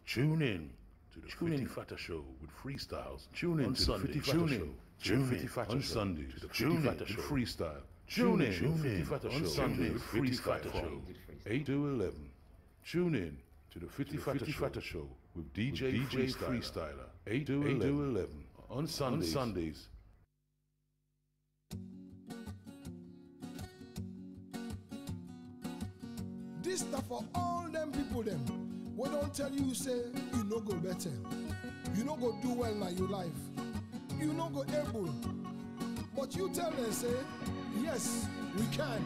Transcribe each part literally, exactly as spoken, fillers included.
Tune in to the Tune in Fata Show with freestyles. Tune in on to Sunday. The Tune in. Tune in on Sundays. Tune in to freestyle. Tune in to the Fata Show on Sunday with freestyle from eight to eleven. Tune in to the Fifty Fata Show with D J Freestyler eight to eleven on Sundays. This stuff for all them people them. We don't tell you say you no go better. You no go do well in your life. You no go able. But you tell them say, yes, we can.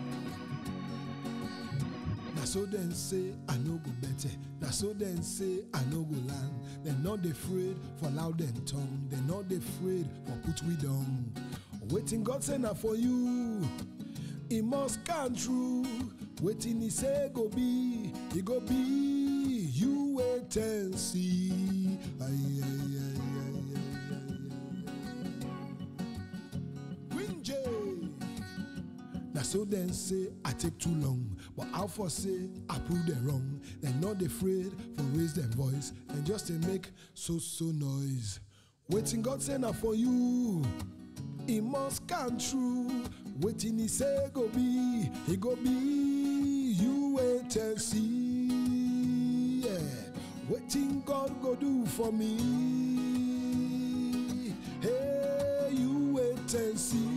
Now so then say I no go better. Now so then say I no go land. They're not afraid for loud and tongue. They're not afraid for put we down. Waiting God send her for you. It must come true. Waiting he say go be, he go be. You wait and see. Aye, aye, aye, aye, aye, aye. J. Now so then say I take too long, but Alpha say I prove them wrong. They're not afraid for raise their voice and just to make so so noise. Waiting God send her for you. It must come true. Waiting he say go be, he go be. You wait and see. Yeah. Waiting God go do for me. Hey, you wait and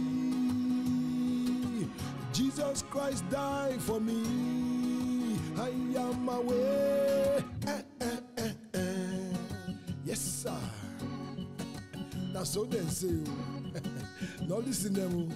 see. Jesus Christ died for me. I am my way. Eh, eh, eh, eh. Yes, sir. Now so then say, now listen them.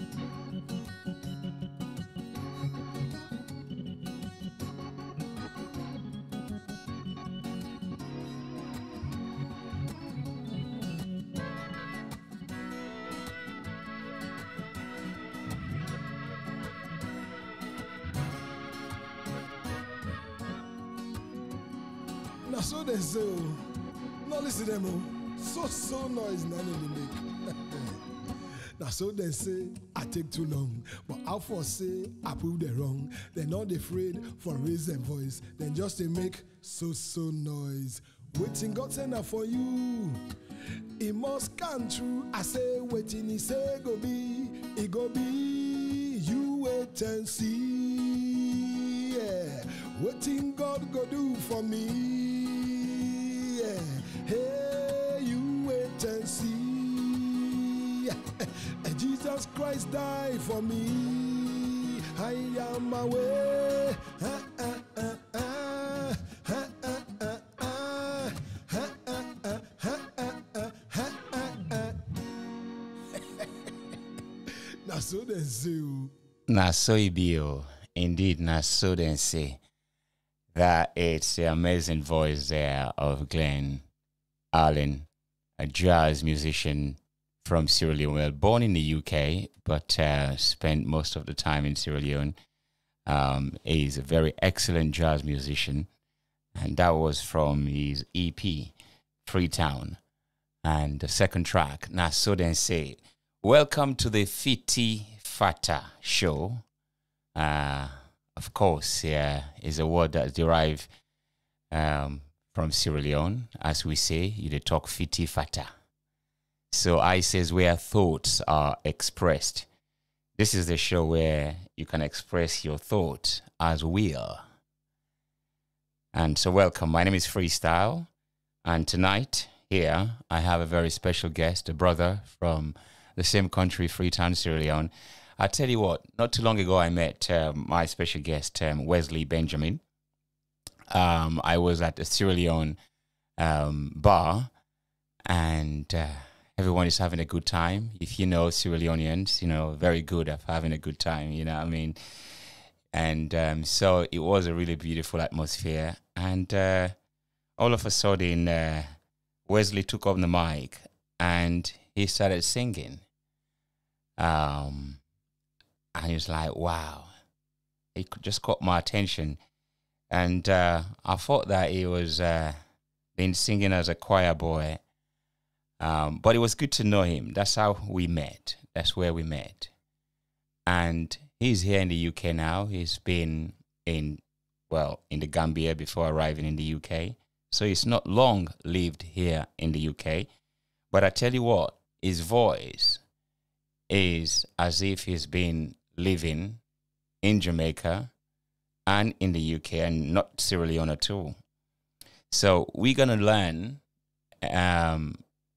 Now so they say, no listen to them, so so noise none they make. Now so they say I take too long, but Alpha say I prove them wrong. They're not afraid for raise their voice, then just they make so so noise. Waiting God send her for you. It must come true. I say waiting, he say go be, it go be. You wait and see. Yeah. Waiting God go do for me. Yeah. Hey, you wait and see. Yeah. And Jesus Christ died for me. I am my way. Ah, ah, ah, ah. Ah, ah, ah, ah. Ah, ah, ah, ah, ah, ah, ah, ah. Now so they say. Na so it be, oh. Indeed, na so they say. That it's the amazing voice there of Glenn Allen, a jazz musician from Sierra Leone. Well, born in the U K, but uh, spent most of the time in Sierra Leone. Um, he's a very excellent jazz musician, and that was from his E P, Freetown. And the second track, Na So Then Say. Welcome to the Fifty Fata Show. Uh, Of course, yeah, is a word that derived um, from Sierra Leone. As we say, you dey talk fiti fata. So I says where thoughts are expressed. This is the show where you can express your thoughts as will. And so welcome. My name is Freestyle. And tonight, here, I have a very special guest, a brother from the same country, Freetown, Sierra Leone. I tell you what, not too long ago I met um, my special guest, um, Wesley Benjamin. Um, I was at a Sierra Leone um, bar, and uh, everyone is having a good time. If you know Sierra Leoneans, you know, very good at having a good time, you know what I mean? And um, so it was a really beautiful atmosphere. And uh, all of a sudden, uh, Wesley took up the mic, and he started singing. Um... And he was like, wow, he just caught my attention. And uh, I thought that he was uh, been singing as a choir boy. Um, but it was good to know him. That's how we met. That's where we met. And he's here in the U K now. He's been in, well, in the Gambia before arriving in the U K. So he's not long lived here in the U K. But I tell you what, his voice is as if he's been living in Jamaica and in the U K and not Sierra Leone at all. So we're going to learn um,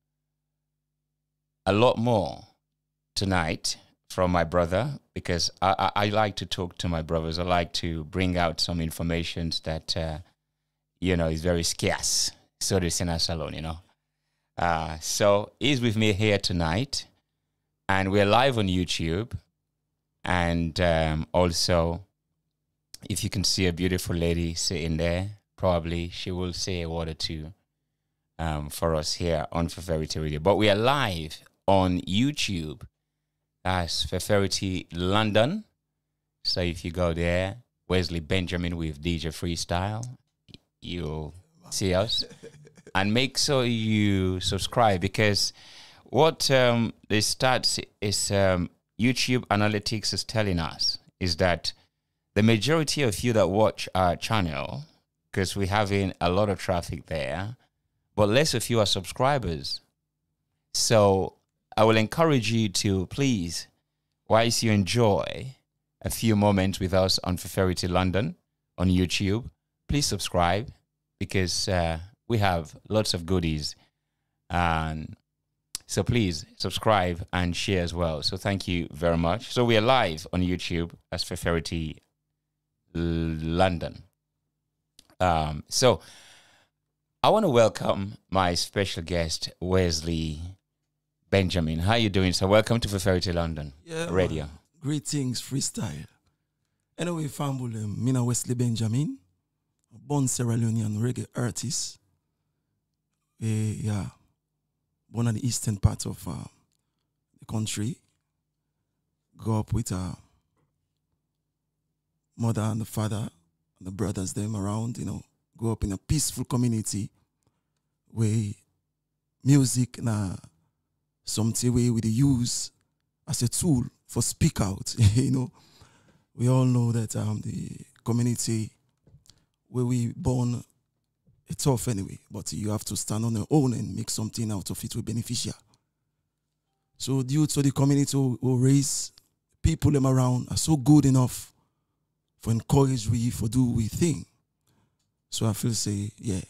a lot more tonight from my brother, because I, I, I like to talk to my brothers. I like to bring out some information that, uh, you know, is very scarce. So this in our salon, you know. Uh, so he's with me here tonight, and we're live on YouTube. And um, also, if you can see a beautiful lady sitting there, probably she will say a word or two um, for us here on Feferity Radio. But we are live on YouTube. That's Feferity London. So if you go there, Wesley Benjamin with D J Freestyle, you'll see us. And make sure you subscribe, because what um, the stats is um, YouTube analytics is telling us is that the majority of you that watch our channel, because we're having a lot of traffic there, but less of you are subscribers. So I will encourage you to please, whilst you enjoy a few moments with us on Feferity London on YouTube, please subscribe, because uh, we have lots of goodies. And so please subscribe and share as well. So thank you very much. So we are live on YouTube as Feferity London. Um, so I want to welcome my special guest, Wesley Benjamin. How are you doing? So welcome to Feferity London yeah, Radio. Man. Greetings, freestyle. Anyway, family, um, me na Wesley Benjamin, born Sierra Leonean reggae artist. Uh, yeah, born in the eastern part of uh, the country. Grew up with a mother and the father and the brothers them around, you know. Grew up in a peaceful community where music na something way we use as a tool for speak out. You know, we all know that um, the community where we born, it's tough anyway, but you have to stand on your own and make something out of it with beneficial. So due to the community who, who raise people them around are so good enough for encourage we for do we thing. So I feel say, yeah,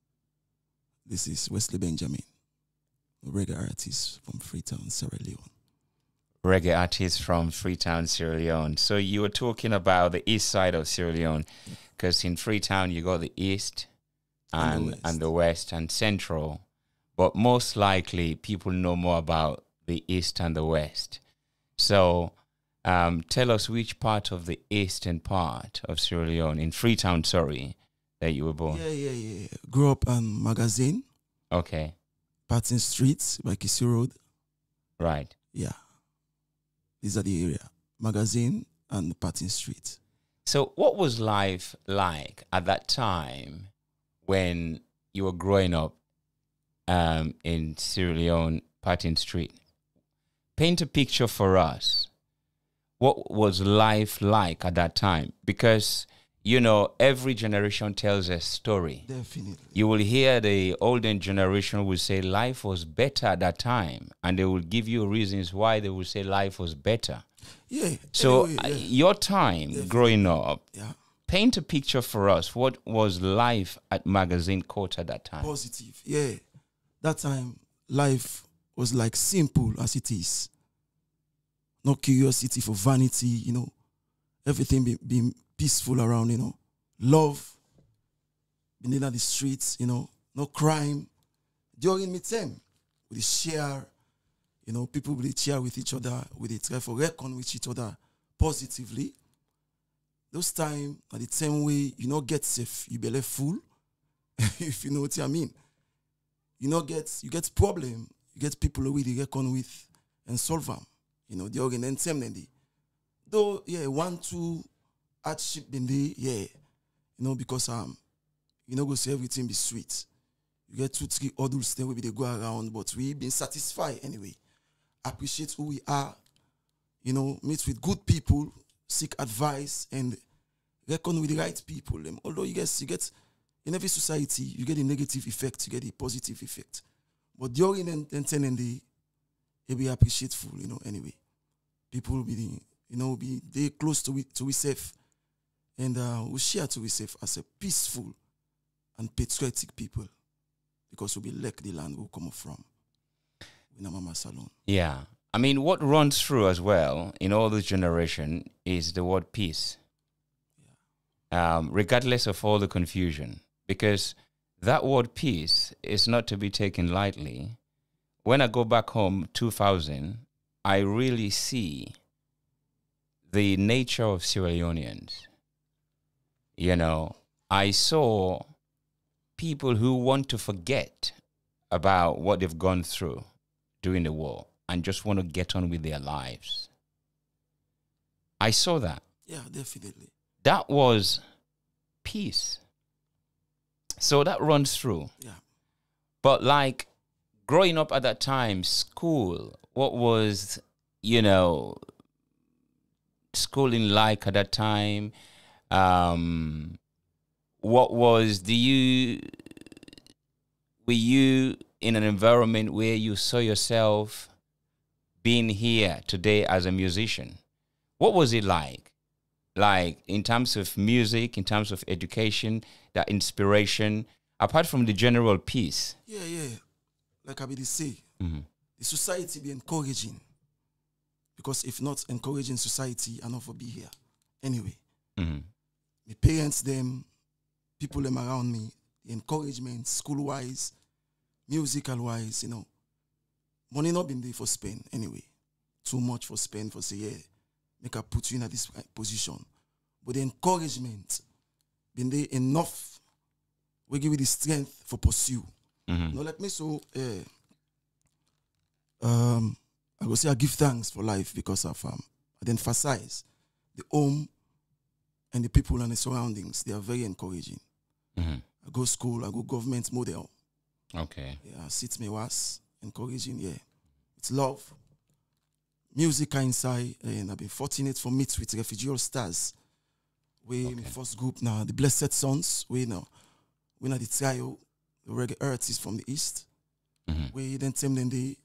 this is Wesley Benjamin, a reggae artist from Freetown, Sierra Leone. Reggae artist from Freetown, Sierra Leone. So you were talking about the east side of Sierra Leone, because in Freetown you got the east and, and, the west. and the west and central. But most likely people know more about the east and the west. So um, tell us which part of the eastern part of Sierra Leone, in Freetown, sorry, that you were born. Yeah, yeah, yeah. Grew up on Magazine. Okay. Patton Street by Kissy Road. Right. Yeah. These are the area. Magazine and Patton Street. So what was life like at that time when you were growing up um, in Sierra Leone, Patton Street? Paint a picture for us. What was life like at that time? Because, you know, every generation tells a story. Definitely. You will hear the older generation will say life was better at that time, and they will give you reasons why they will say life was better. Yeah. So anyway, uh, yeah. your time Definitely. growing up, Yeah. paint a picture for us. What was life at Magazine Court at that time? Positive. Yeah. That time, life was like simple as it is. No curiosity for vanity, you know. Everything being be peaceful around, you know. Love. Being in the streets, you know. No crime. During me time, we share, you know, people will share with each other, with the try for reckon with each other positively. Those time, at the same way, you know, get safe, you be left full, if you know what I mean. You know, get you get problem, you get people who really reckon with and solve them. You know, the organ and same day. Though, yeah, one, two hardship in there, yeah. You know, because um, you know, go see everything be sweet. You get two, three others then we be they go around, but we been satisfied anyway. Appreciate who we are, you know, meet with good people, seek advice and reckon with the right people. Um, although you guys you get in every society, you get a negative effect, you get a positive effect. But during and then the it be appreciateful, you know, anyway. People will be, you know, be they close to it to safe. And uh, we share to safe as a peaceful and patriotic people. Because we be like the land we come from. In a mama salon. Yeah. I mean, what runs through as well in all this generation is the word peace. Yeah. Um, regardless of all the confusion. Because that word peace is not to be taken lightly. When I go back home, two thousand, I really see the nature of Sierra Leoneans. You know, I saw people who want to forget about what they've gone through during the war and just want to get on with their lives. I saw that. Yeah, definitely. That was peace. So that runs through. Yeah. But like growing up at that time, school, what was, you know, schooling like at that time? Um, what was, do you, were you in an environment where you saw yourself being here today as a musician? What was it like? Like in terms of music, in terms of education, that inspiration, apart from the general peace? Yeah, yeah. Like I be the say, mm-hmm. the society be encouraging. Because if not encouraging society, I not for be here. Anyway, mm-hmm. my parents, them, people them around me, the encouragement, school-wise, musical-wise, you know. Money not been there for spend anyway. Too much for spend for say, yeah, make I put you in this position. But the encouragement been there enough. We give you the strength for pursue. Mm-hmm. You know, like me, so uh, um, I go say I give thanks for life because of um, I emphasize the home and the people and the surroundings. They are very encouraging. Mm-hmm. I go school, I go government model. Okay. Yeah, sit me was encouraging. Yeah, it's love. Music inside, and I've been fortunate for meet with Refugee All Stars. We okay. first group now, the Blessed Sons. We now we now the trio, the reggae artists from the east. Mm-hmm. We then tell them the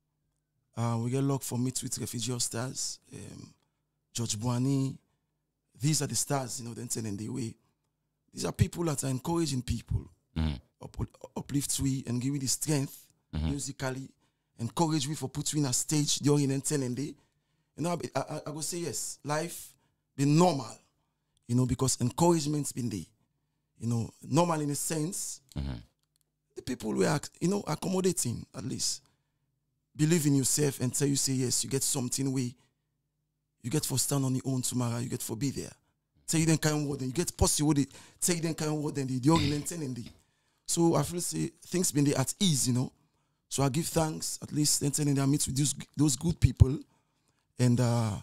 uh, we get luck for meet with Refugee All Stars. Um, George Boani. These are the stars, you know. Then tell them the way. These are people that are encouraging people, mm-hmm. up, uplift we and give you the strength mm-hmm. musically. Encourage me for put you in a stage during and telling day. You know, I, I, I go say yes, life been normal, you know, because encouragement's been there. You know, normal in a sense. Mm-hmm. The people were, you know, accommodating at least. Believe in yourself and tell you say yes, you get something we, you get for stand on your own tomorrow, you get for be there. Tell you then kind of word, then you get possible with it. Tell you then kind of word, then the during and telling day. So I feel say things been there at ease, you know. So I give thanks, at least, then telling them I meet with those, those good people and uh,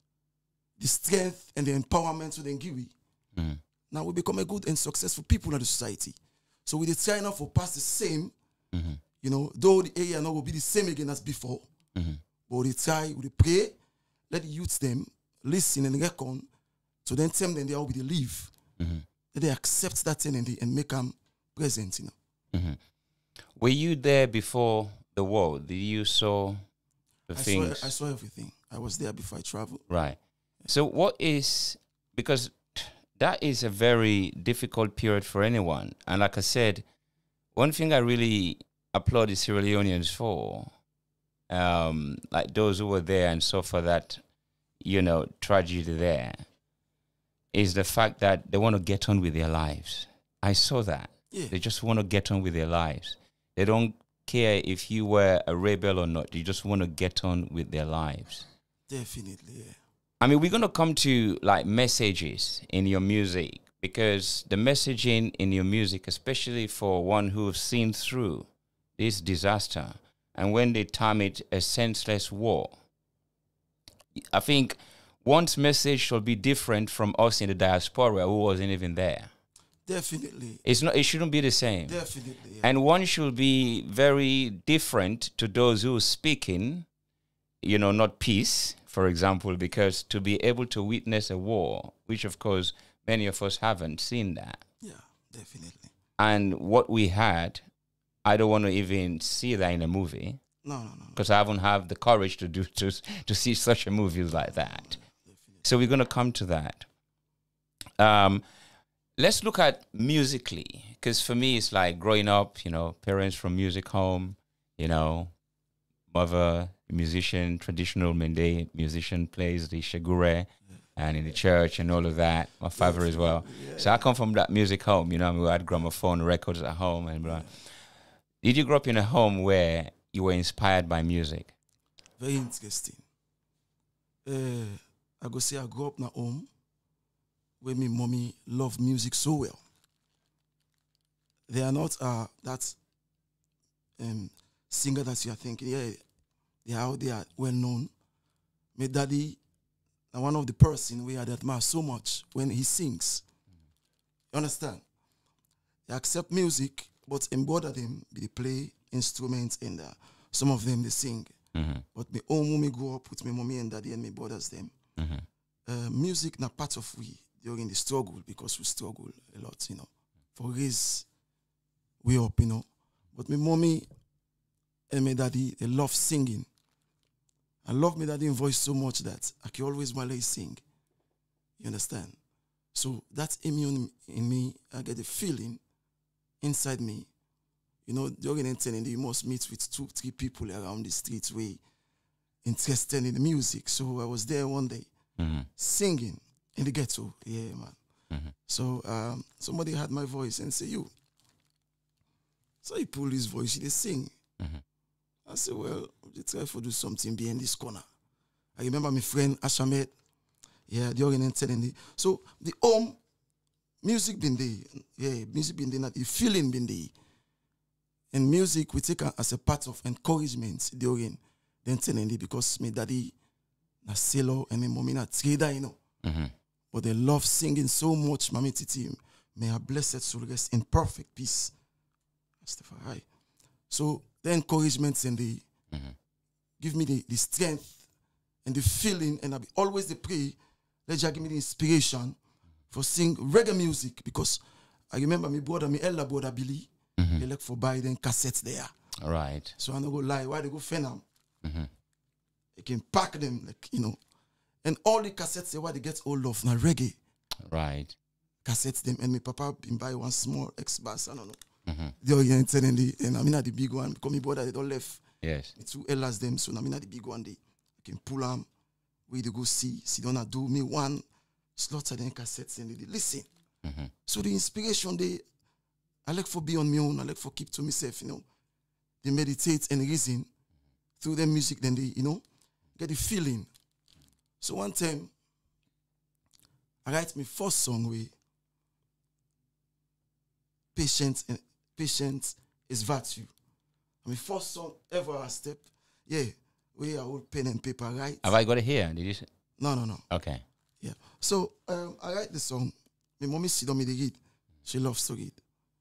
the strength and the empowerment so they give me. Mm-hmm. Now we become a good and successful people in the society. So we try now for past the same, mm-hmm. you know, though the area now will be the same again as before. Mm-hmm. But we try, we pray, let the youths them listen and reckon, so then tell them they all be the leave. Mm-hmm. That they accept that thing and, they, and make them present, you know. Mm-hmm. Were you there before the war? Did you saw the I things? Saw, I saw everything. I was there before I traveled. Right. So what is, because that is a very difficult period for anyone. And like I said, one thing I really applaud the Sierra Leoneans for, um, like those who were there and suffer that, you know, tragedy there, is the fact that they want to get on with their lives. I saw that. Yeah. They just want to get on with their lives. They don't care if you were a rebel or not. They just want to get on with their lives. Definitely, yeah. I mean, we're going to come to like messages in your music, because the messaging in your music, especially for one who's seen through this disaster, and when they term it a senseless war, I think one's message should be different from us in the diaspora who wasn't even there. Definitely. It's not. It shouldn't be the same. Definitely. Yeah. And one should be very different to those who are speaking, you know, not peace, for example, because to be able to witness a war, which of course many of us haven't seen that. Yeah, definitely. And what we had, I don't want to even see that in a movie. No, no, no. Because I haven't have the courage to do to to see such a movie like that. So we're gonna come to that. Um, let's look at musically, because for me it's like growing up, you know, parents from music home, you know, mother musician, traditional Mende musician, plays the shagure and in the church and all of that. My father as well. Yeah. So I come from that music home, you know, we had gramophone records at home and blah. Did you grow up in a home where you were inspired by music? Very interesting. Uh, I go say I grew up in a home where my mommy loved music so well. They are not uh, that um, singer that you are thinking, yeah, they are out there well known. My daddy, uh, one of the person we had admire so much when he sings. You understand? They accept music, but embody them, they play instruments and uh, some of them they sing. Mm-hmm. But my own mommy grew up with my mommy and daddy and my brothers them. Mm-hmm. Uh, music na part of we during the struggle because we struggle a lot, you know, for raise we up, you know. But my mommy and my daddy, they love singing. I love my daddy voice so much that I can always while I sing. You understand? So that's immune in me. I get a feeling inside me. You know, during the internet, you must meet with two, three people around the streets where interested in the music. So I was there one day, mm-hmm. singing in the ghetto. Yeah, man. Mm-hmm. So um, somebody had my voice and say, you. So he pulled his voice, he did sing. Mm-hmm. I said, well, they try to do something behind this corner. I remember my friend Ashamed, yeah, during the internet. So the home, music been there. Yeah, music been there, the feeling been there. And music we take as a part of encouragement during the internet because my daddy na sailor and my mommy na trader, you know. Mm-hmm. But they love singing so much, Mami Titi. May her blessed soul rest in perfect peace. Rastafari. So the encouragement and the mm-hmm. give me the, the strength and the feeling, and I be always the pray. Let you give me the inspiration for sing reggae music because I remember my brother, my elder brother Billy. Mm-hmm. They look for buy them cassettes there. All right. So I don't go lie. Why they go fan them? Mm-hmm. They can pack them, like, you know. And all the cassettes, they why they get all of now reggae. Right. Cassettes them. And my papa been buy one small X-Bass, I don't know. Mm-hmm. The oriented and the, and I mean at the big one, because my brother, they don't left. Yes. The two elders them, so I mean at the big one, they can pull them, where they go see, see don't do me one, slaughter them cassettes and they, they listen. Mm-hmm. So the inspiration, they, I like for be on my own. I like for keep to myself, you know. They meditate and reason through their music, then they, you know, get the feeling. So one time, I write my first song with Patience and Patience is Virtue. My first song ever I step, yeah, where I hold pen and paper, right? Have I got it here? Did you say? No, no, no. Okay. Yeah. So um, I write the song. My mommy sit on me to read. She loves to read.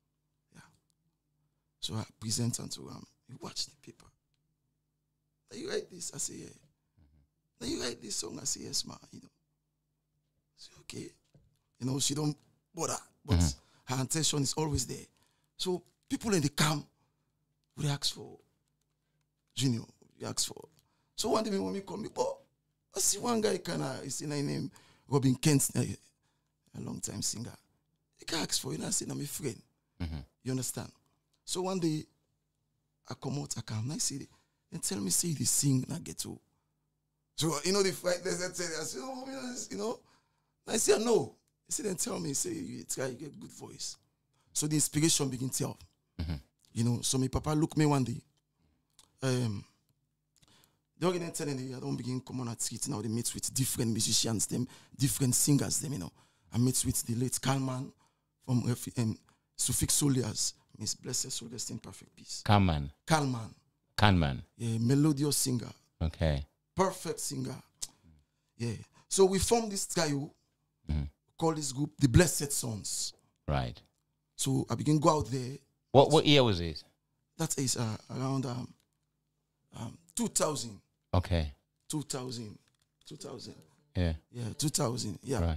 So I present unto him. Um, you watch the paper. Now you write this? I say, yeah. Mm-hmm. Now you write this song? I say, yes, ma. You know. I say, okay. You know, she don't bother, but mm-hmm. her intention is always there. So people in the camp would ask for Junior. We ask for. So one day when me call me, oh, I see one guy kind of, his name Robin Kent, a long time singer. He can ask for you, and I say, I'm a friend. Mm-hmm. You understand? So one day, I come out, I come, and I say, and tell me, say, they sing, and I get to. So, you know, the fight, they say, I say, oh, you know, and I say, no. He said, then tell me, say, you try, you get good voice. So the inspiration begin to help. Mm-hmm. You know, so my papa look me one day. Um, they don't tell me, I don't begin come on at street now, they meet with different musicians, them, different singers, them, you know. I meet with the late Kalman from um, Suffix Solias. Miss Blessed Soul rest in perfect peace. Kalman. Kalman. Kalman. Yeah, melodious singer. Okay. Perfect singer. Yeah. So we formed this trio, mm-hmm. call this group the Blessed Sons. Right. So I begin go out there. What what year was it? That is uh, around um, um, two thousand. Okay. two thousand. two thousand. Yeah. Yeah, two thousand. Yeah. Right.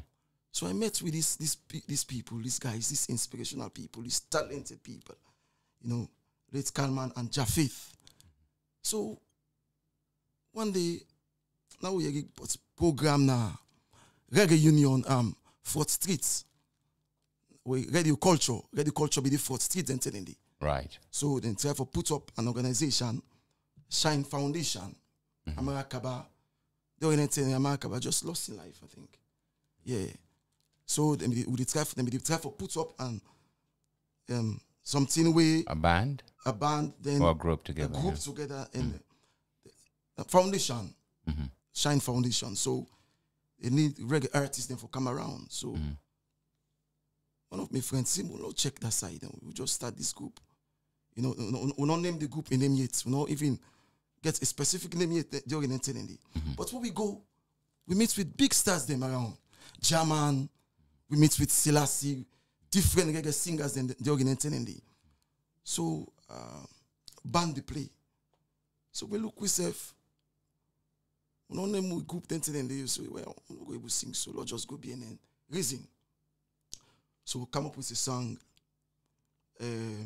So I met with these these these people, these guys, these inspirational people, these talented people, you know, Late Kalman and Japheth. So one day, now we have a program now, Reggae Union, um, Fourth Street. We radio culture, radio culture be the Fourth Street and telling Right. So then try to put up an organization, Shine Foundation, mm-hmm. America, the organization America just lost in life, I think. Yeah. So then we would try for them, we try to put up and um something way a band, a band, then or a group together, a group yeah. together in mm-hmm. foundation, mm-hmm. Shine Foundation. So they need reggae artists then for come around. So mm-hmm. one of my friends said, "We'll check that side, and we'll just start this group." You know, we'll, we'll not name the group a name yet. We'll not even get a specific name yet. During mm-hmm. But when we go, we meet with big stars them around. German, we meet with Selassie, different reggae singers than the organization. So, uh, band the play. So we look with self. We don't name we group then they say, well, we're not going to sing solo, just go be in reason. So we come up with a song. Uh,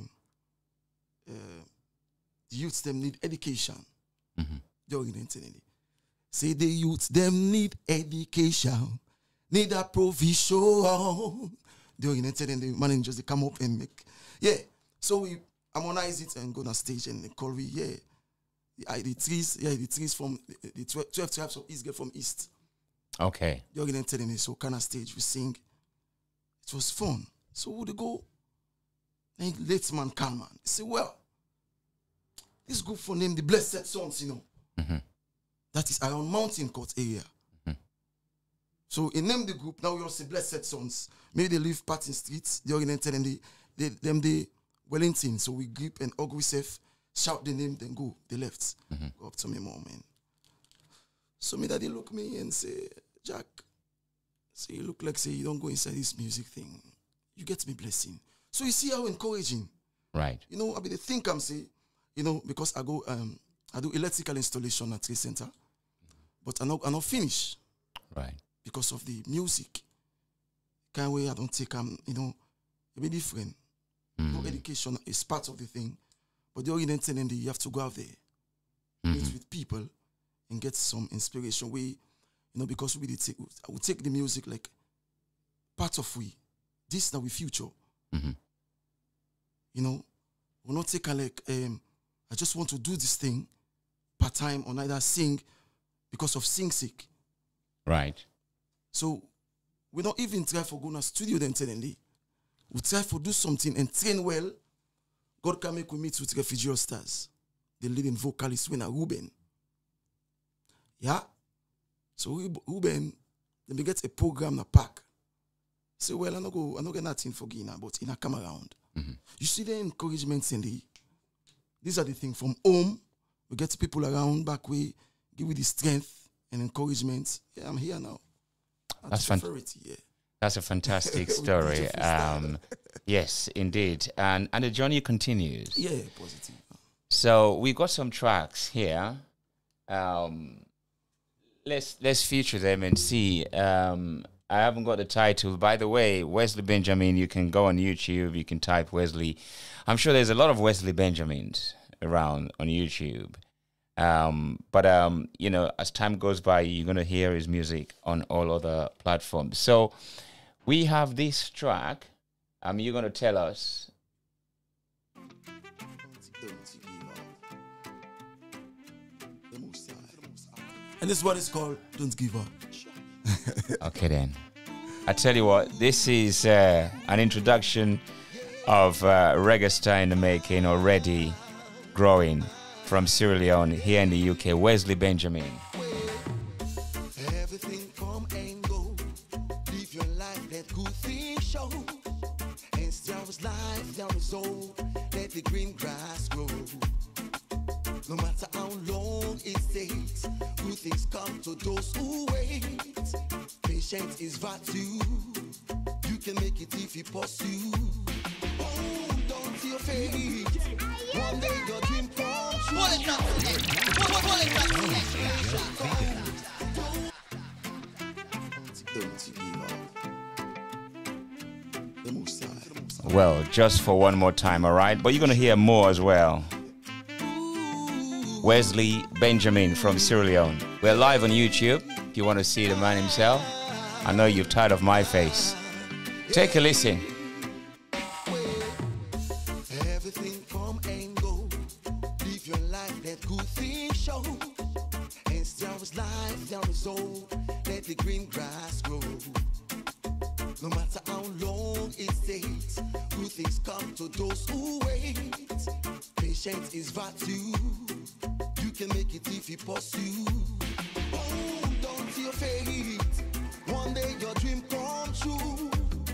uh, the youths them need education. Mm-hmm. The organization. Say the youths them need education. Need a provision. The organization and the managers they come up and make. Yeah. So we harmonize it and go on stage and they call we, yeah. The, the trees, yeah, the trees from the, the twelve, twelve tribes of East get from East. Okay. The organization so kind of stage we sing. It was fun. So we would go. And late man Kalman. He said, well, this group for name the Blessed Sons, you know. Mm-hmm. That is around Mountain Court area. Mm-hmm. So he named the group, now we all say Blessed Sons. Maybe they live Patton Street, the organization, and they, they, them they Wellington. So we grip and hug ourselves, shout the name, then go. They left. Mm-hmm. Go up to me, mom, man. So me daddy look me and say, Jack, say you look like say you don't go inside this music thing. You get me blessing. So you see how encouraging. Right. You know, I mean, the think I'm saying, you know, because I go, um, I do electrical installation at Trade Center, but I not, I not finish. Right. Because of the music. Kind of way I don't take, um, you know, a bit different. Mm. No education is part of the thing, but the orientation and you have to go out there, mm-hmm. meet with people, and get some inspiration. We, you know, because we did take, I would take the music like part of we. This now we future. Mm-hmm. You know, we're not taking like, um, I just want to do this thing part time or either sing because of sing sick. Right. So we don't even try for going to studio then suddenly. We try for do something and train well. God can make we meet with Refugee Stars, the leading vocalist winner Ruben. Yeah. So Ruben, then we get a program na pack. Say, well, I don't go, I don't get nothing for Gina, but in a come around. Mm-hmm. You see the encouragement in the, these are the things from home. We get people around back way, give you the strength and encouragement. Yeah, I'm here now. That's fantastic. Yeah. That's a fantastic story. um, yes, indeed. And and the journey continues. Yeah, positive. So we got some tracks here. Um, let's let's feature them and see. Um, I haven't got the title. By the way, Wesley Benjamin, you can go on YouTube, you can type Wesley. I'm sure there's a lot of Wesley Benjamins around on YouTube. Um, but, um, you know, as time goes by, you're going to hear his music on all other platforms. So we have this track. Um, you're going to tell us. And this is what it's called, Don't Give Up. Okay, then. I tell you what, this is uh, an introduction of uh, reggae star in the making, already growing from Sierra Leone here in the U K, Wesley Benjamin. Everything come and go. Live your life, let good things show. And Sarah's life down his old. Let the green grass grow. No matter how long it takes, good things come to those who wait. Patience is virtue. You can make it if you pursue. Oh, don't feel fate. One day your dream comes true. What is that? What is that? Don't give up. well, just for one more time, all right? But you're going to hear more as well. Wesley Benjamin from Sierra Leone. We're live on YouTube. If you want to see the man himself, I know you're tired of my face. Take a listen. Everything come and go. Live your life, let good things show. And still is life down the soul. Let the green grass grow. No matter how long it takes, good things come to those who wait. Patience is virtue. You can make it if you pursue. Hold on to your faith. One day your dream come true.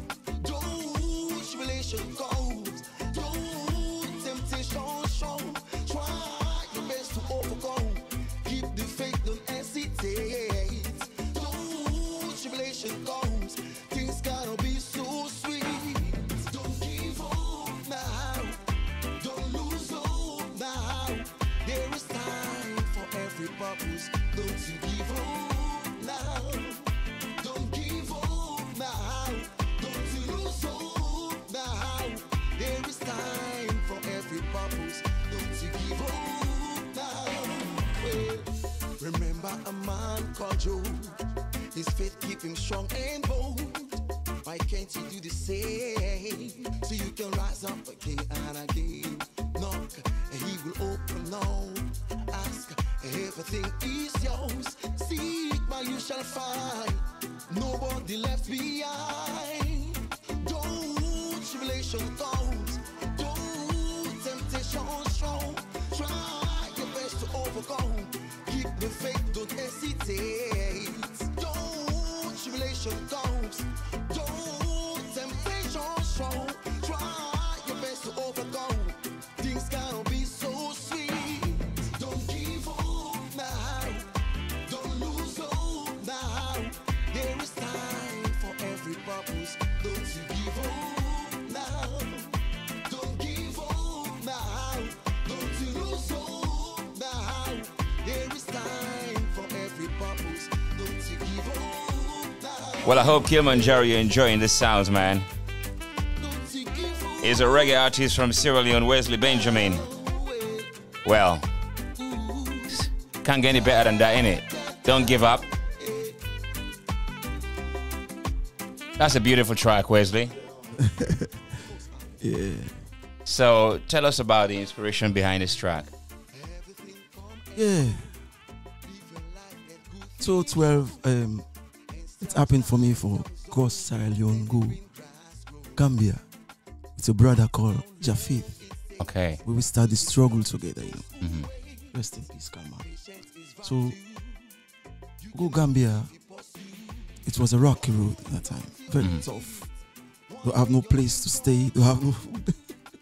Don't tribulation goes. Don't temptation show. Try your best to overcome. Keep the faith, don't hesitate. Don't tribulation comes. Things gotta be so sweet. Don't give up now. Don't lose hope now. There is time for every purpose. Don't you give up now. Don't give up now. Don't you lose hope now. There is time for every purpose. Don't you give up now. Well, remember a man called Job. His faith keep him strong and bold. Why can't you do the same? So you can rise up again and again. Knock and he will open now. Ask, everything is yours. Seek, but you shall find. Nobody left behind. Don't tribulation comes. Don't temptation strong. Try your best to overcome. Keep the faith, don't hesitate. Don't tribulation comes. Don't temptation strong. Try your best to overcome. Things gotta be so sweet. Don't give up now. Don't lose hope now. There is time for every purpose. Don't you give up now. Don't give up now. Don't you lose hope now. There is time for every purpose. Don't you give up now. Well, I hope Kilimanjaro, you're enjoying this sounds, man. Don't you give up. He's a reggae artist from Sierra Leone, Wesley Benjamin. Well, can't get any better than that, innit? Don't give up. That's a beautiful track, Wesley. Yeah. So tell us about the inspiration behind this track. Yeah. So twelve, um, it happened for me for cross Sierra Leone, go Gambia. It's a brother called Jafith. Okay. We will start the struggle together, you know. Mm-hmm. Rest in peace, Kalma. So go Gambia. It was a rocky road at that time. Very Mm-hmm. tough. Don't have no place to stay. Don't have no food.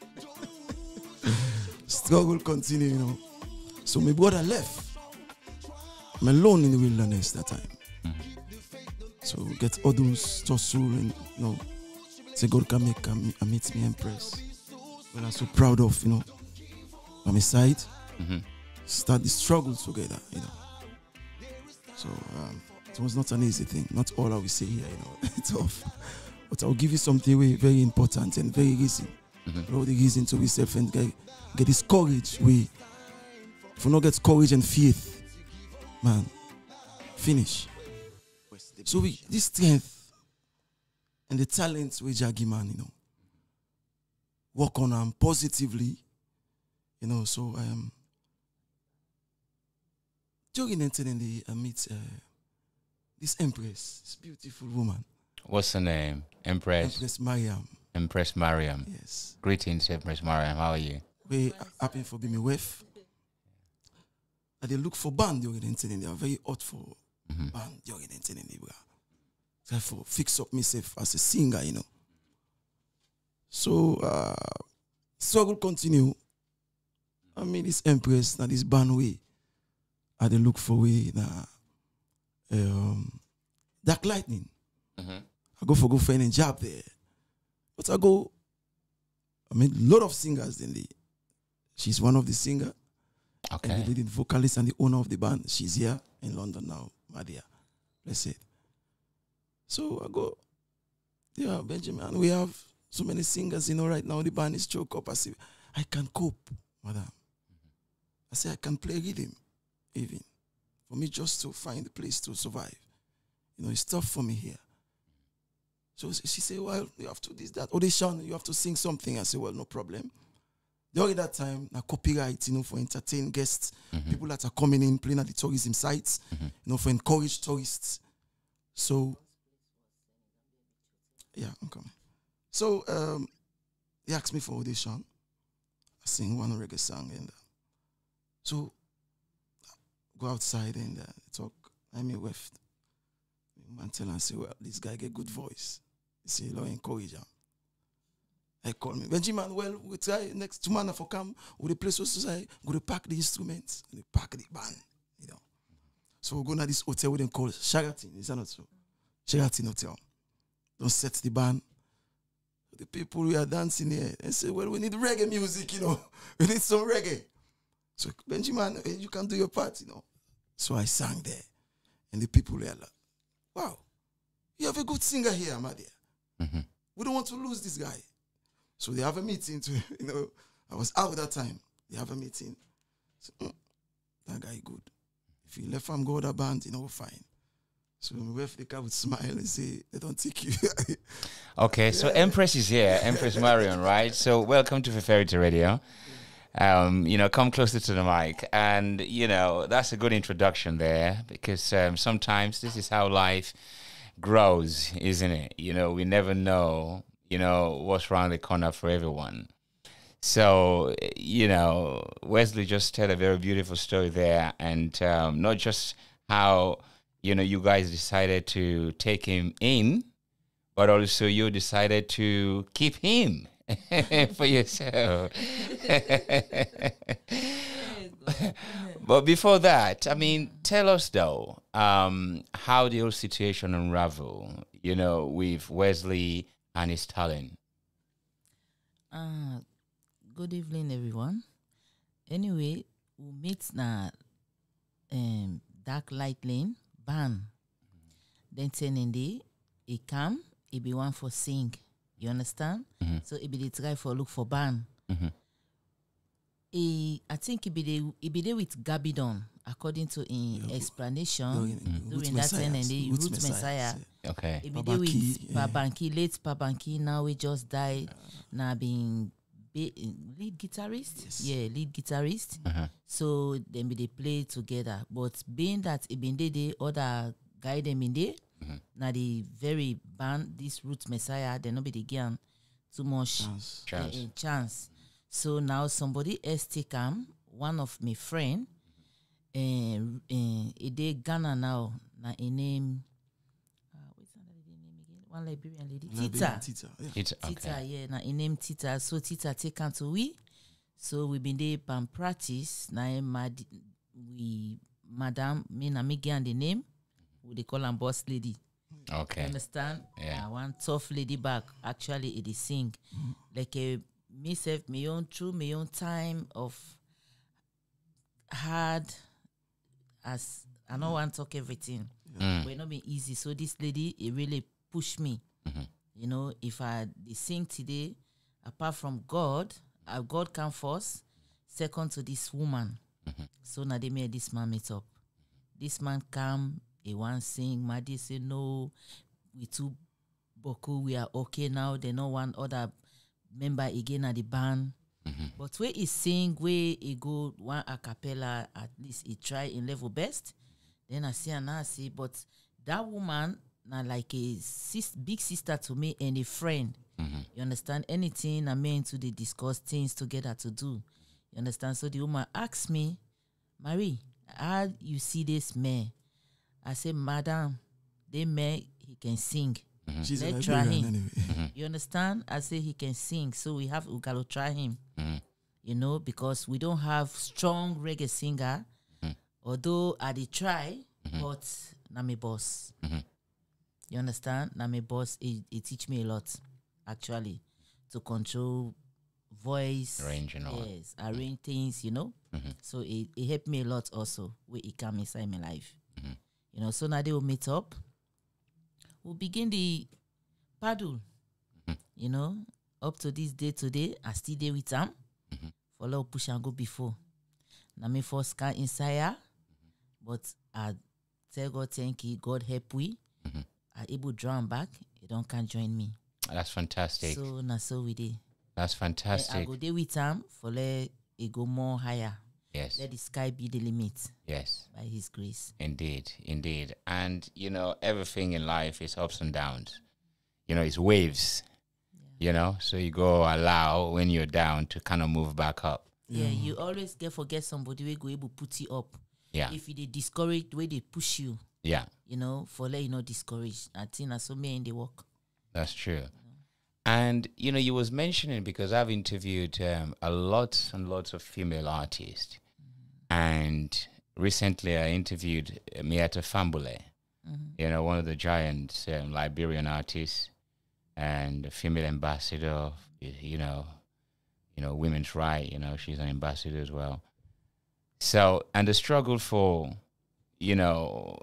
Struggle continue, you know. So my brother left. I'm alone in the wilderness that time. Mm-hmm. So get others, tussle, and you know, say God can make and meet me impressed. Well, I'm so proud of, you know, on my side. Mm-hmm. Start the struggle together, you know. So um, it was not an easy thing. Not all I will say here, you know, it's tough. But I'll give you something very, very important and very easy. Mm-hmm. All the reason to yourself and get, get this courage. We, if you not get courage and faith, man, finish. So we, this strength and the talents we Jaggy man, you know, work on them positively, you know. So I am during the I meet uh, this empress, this beautiful woman. What's her name? Empress. Empress Mariam. Empress Mariam. Yes. Greetings, Empress Mariam. How are you? We happen for being my wife. And they look for band during the incident. They are very hot for Mm-hmm. band during the incident. Therefore, fix up myself as a singer, you know. So, uh, struggle continue. I mean, this empress, now this band way, I they look for way now. Um, Dark Lightning. Mm-hmm. I go for go find a job there. But I go, I mean, a lot of singers in the, she's one of the singer. Okay. And the leading vocalist and the owner of the band. She's here in London now, my dear. Bless it. So I go, yeah, Benjamin, we have so many singers, you know, right now the band is choked up. I say, I can cope, madam. I say, I can play rhythm, even. For me just to find a place to survive. You know, it's tough for me here. So she said, well, you have to this, that. Audition, you have to sing something. I said, well, no problem. During that time, na copyright, you know, for entertain guests, mm-hmm. people that are coming in, playing at the tourism sites, mm-hmm. you know, for encourage tourists. So, yeah, I'm coming. So, um, he asked me for audition. I sing one reggae song, and uh, so go outside and uh, talk. I'm with man tell and say, well, this guy get good voice. He say, Lord, encourage him. I call me. Benjamin, well, we try next two man for come. We the place also say, go to pack the instruments, we pack the band, you know. So we go to this hotel with them called Sheraton. Is that not so? Sheraton Hotel. Don't set the band. The people we are dancing here and say, well, we need reggae music, you know. We need some reggae. So Benjamin, you can do your part, you know. So I sang there. And the people were like, wow, you have a good singer here, my dear. Mm-hmm. We don't want to lose this guy. So they have a meeting to, you know, I was out that time. They have a meeting. So, mm, that guy good. If he left from go other band, you know, fine. So Wef the guy would smile and say, they don't take you. Okay, yeah. So Empress is here, Empress Marion, right? So welcome to Feferity Radio. Um, you know, come closer to the mic. And, you know, that's a good introduction there because um, sometimes this is how life grows, isn't it? You know, we never know, you know, what's around the corner for everyone. So, you know, Wesley just told a very beautiful story there. And um, not just how, you know, you guys decided to take him in, but also you decided to keep him for yourself. But before that, I mean, tell us though, um, how the whole situation unraveled, you know, with Wesley and his talent. Uh, good evening, everyone. Anyway, we meet na um, Dark Light Lane, ban. Then ten in day, he come, he be one for sing. You understand? Mm-hmm. So he be the try for look for ban. Mm-hmm. He, I think he be the he be there with Gabidon, according to in yeah. explanation mm-hmm. during that time and the Root Messiah. Messiah. Okay. He be there with yeah. Pabanki, late Pabanki. Now he just died. Yeah. Now being be, lead guitarist. Yes. Yeah, lead guitarist. Uh-huh. So then be they play together. But being that he been there, the other guy them in there. Mm-hmm. Now the very band this Root Messiah, they not be the again too much chance. Uh, chance. Uh, chance. So now somebody else take him, one of my friend, and uh, uh, a day Ghana now, na a name, uh, what's that name again? One Liberian lady, Tita. Tita, yeah. Tita, okay. Tita, yeah, na a name Tita. So Tita take him to we. So we been there and practice. Now mad, we madam me na me get the name. We they call him boss lady. Okay. You understand? Yeah. Uh, one tough lady back. Actually, it is sing mm-hmm. like a. Myself, my own through my own time of hard as I don't want to talk everything. Mm. But it not been easy. So this lady, it really pushed me. Mm-hmm. You know, if I they sing today, apart from God, uh, God come first, second to this woman. Mm-hmm. So now they made this man meet up. This man come, he want sing. Madi say no, we too boku, we are okay now. They no one other member again at the band. Mm-hmm. But where he sing, where he go one a cappella, at least he try in level best. Then I see and I see, but that woman now like a sis, big sister to me and a friend. Mm-hmm. You understand? Anything I mean to the discuss things together to do. You understand? So the woman asked me, Marie, how you see this man? I said, Madam, they man he can sing. Mm-hmm. She's Let's try him. Anyway. Mm-hmm. You understand? I say he can sing, so we have we gotta try him. Mm-hmm. You know, because we don't have strong reggae singer. Mm-hmm. Although I did try, mm-hmm. but na me boss. Mm-hmm. You understand? Na me boss. It, it teach me a lot, actually, to control voice, arrange and all. Yes, arrange things. You know, mm-hmm. so it, it helped me a lot also when it come inside my life. Mm-hmm. You know, so now they will meet up. We'll begin the paddle, mm-hmm. you know, up to this day today, I still there with them. Mm-hmm. For love push and go before. Now me first can inside, but I tell God thank you, God help we. Mm-hmm. I able draw back. You don't can join me. That's fantastic. So now so we did. That's fantastic. And I go there with them for let it go more higher. Yes. Let the sky be the limit. Yes. By His grace. Indeed, indeed. And, you know, everything in life is ups and downs. You know, it's waves, yeah. you know. So you go allow when you're down to kind of move back up. Yeah, mm. you always get forget somebody who go able put you up. Yeah. If they discourage, the way they push you. Yeah. You know, for let you not discourage. I think that's so many in the work. That's true. And, you know, you was mentioning, because I've interviewed um, a lot and lots of female artists. Mm-hmm. And recently I interviewed uh, Miata Fambule, mm-hmm. you know, one of the giant um, Liberian artists and a female ambassador of, you know, you know, women's rights, you know, she's an ambassador as well. So, and the struggle for, you know,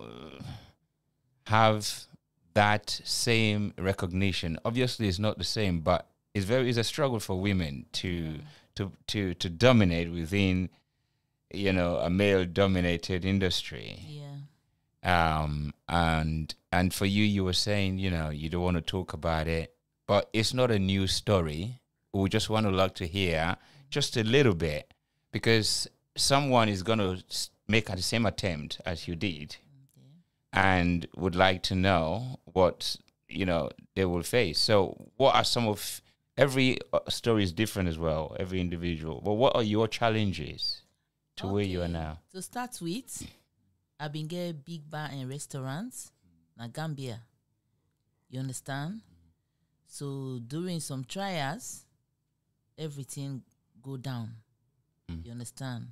have that same recognition, obviously it's not the same, but it's very it's a struggle for women to yeah. to to to dominate within, you know, a male dominated industry. Yeah. Um and and for you, you were saying, you know, you don't want to talk about it, but it's not a new story. We just want to like to hear just a little bit, because someone is going to make the same attempt as you did. And would like to know what, you know, they will face. So what are some of, every story is different as well, every individual. But what are your challenges to okay. where you are now? To start with, I've been getting big bar and restaurants in Gambia. You understand? So during some trials, everything go down. Mm. You understand?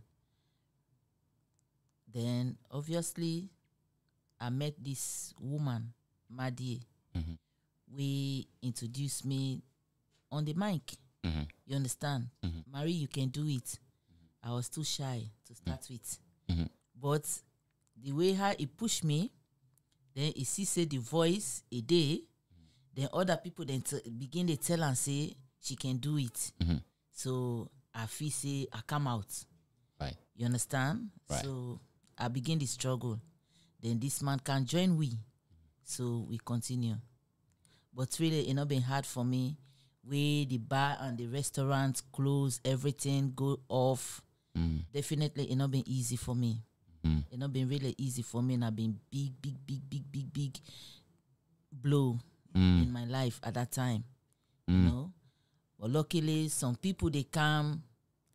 Then, obviously, I met this woman, Madie. Mm-hmm. We introduced me on the mic. Mm-hmm. You understand? Mm-hmm. Marie, you can do it. Mm-hmm. I was too shy to start mm-hmm. with. Mm-hmm. But the way how he pushed me, then he see say the voice a day, mm-hmm. then other people then t- begin to tell and say she can do it. Mm-hmm. So I feel say I come out. Right. You understand? Right. So I begin the struggle. Then this man can join we. So we continue. But really, it not been hard for me. We, the bar and the restaurant close, everything go off. Mm. Definitely, it not been easy for me. Mm. It not been really easy for me. And I've been big, big, big, big, big, big blow mm. in my life at that time. Mm. You know? But luckily, some people, they come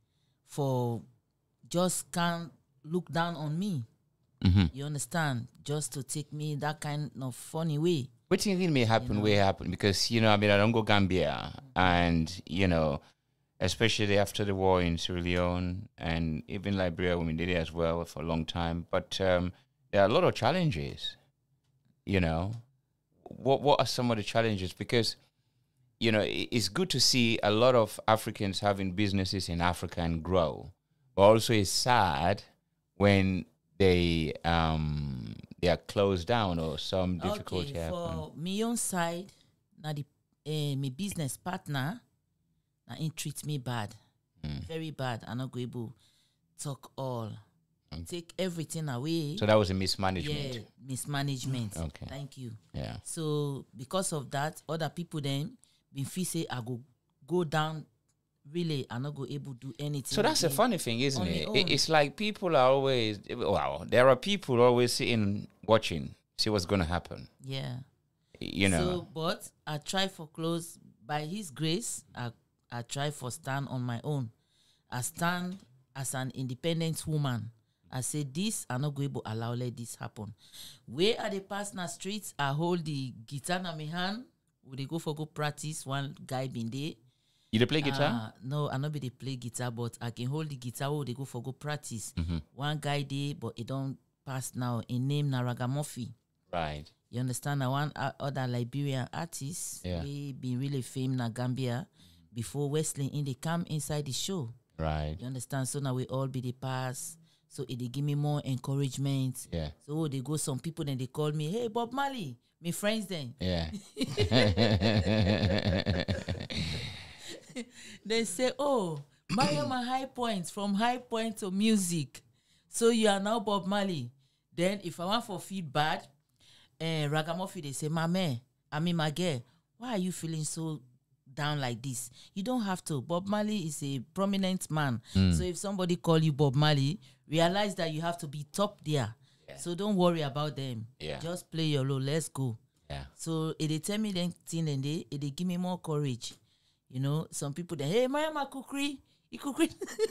for just can't look down on me. Mm-hmm. You understand? Just to take me that kind of funny way. What do you think may happen? You know? Way happen? Because, you know, I mean, I don't go Gambia, mm-hmm. and, you know, especially after the war in Sierra Leone and even Liberia, we did it as well for a long time. But um, there are a lot of challenges, you know. What What are some of the challenges? Because, you know, it's good to see a lot of Africans having businesses in Africa and grow. But also it's sad when they um they are closed down or some difficulty okay, happen. For me own side, now the uh, my business partner, now he treats me bad, mm. very bad. I'm not going to talk all, mm. take everything away. So that was a mismanagement. Yeah, mismanagement. Mm. Okay, thank you. Yeah. So because of that, other people then been feel say I go go down. Really, I'm not going able to do anything. So that's a funny thing, isn't it? It's like people are always, well, there are people always sitting, watching, see what's going to happen. Yeah. You know. So, but I try for close, by His grace, I, I try for stand on my own. I stand as an independent woman. I say this, I'm not going to allow let this happen. Where at the partner streets, I hold the guitar in my hand. Would they go for go practice? One guy been there. You play guitar? Uh, no, I not be they play guitar, but I can hold the guitar where they go for go practice. Mm-hmm. One guy there, but it don't pass now. In name Naragamofi. Right. You understand? Now one uh, other Liberian artist, yeah. they been really famous in Gambia before Wesley in they come inside the show. Right. You understand? So now we all be the pass. So it they give me more encouragement. Yeah. So they go some people then they call me, hey Bob Marley, me friends then. Yeah. they say, oh, Mariam a high point, from high point to music. So you are now Bob Marley. Then if I want for feel bad, uh, Ragamuffin, they say, my man, I mean my girl, why are you feeling so down like this? You don't have to. Bob Marley is a prominent man. Mm. So if somebody call you Bob Marley, realize that you have to be top there. Yeah. So don't worry about them. Yeah. Just play your role. Let's go. Yeah. So if they tell me them thing and they, they give me more courage. You know, some people, they, hey, Mariam Kukri, you Kukri.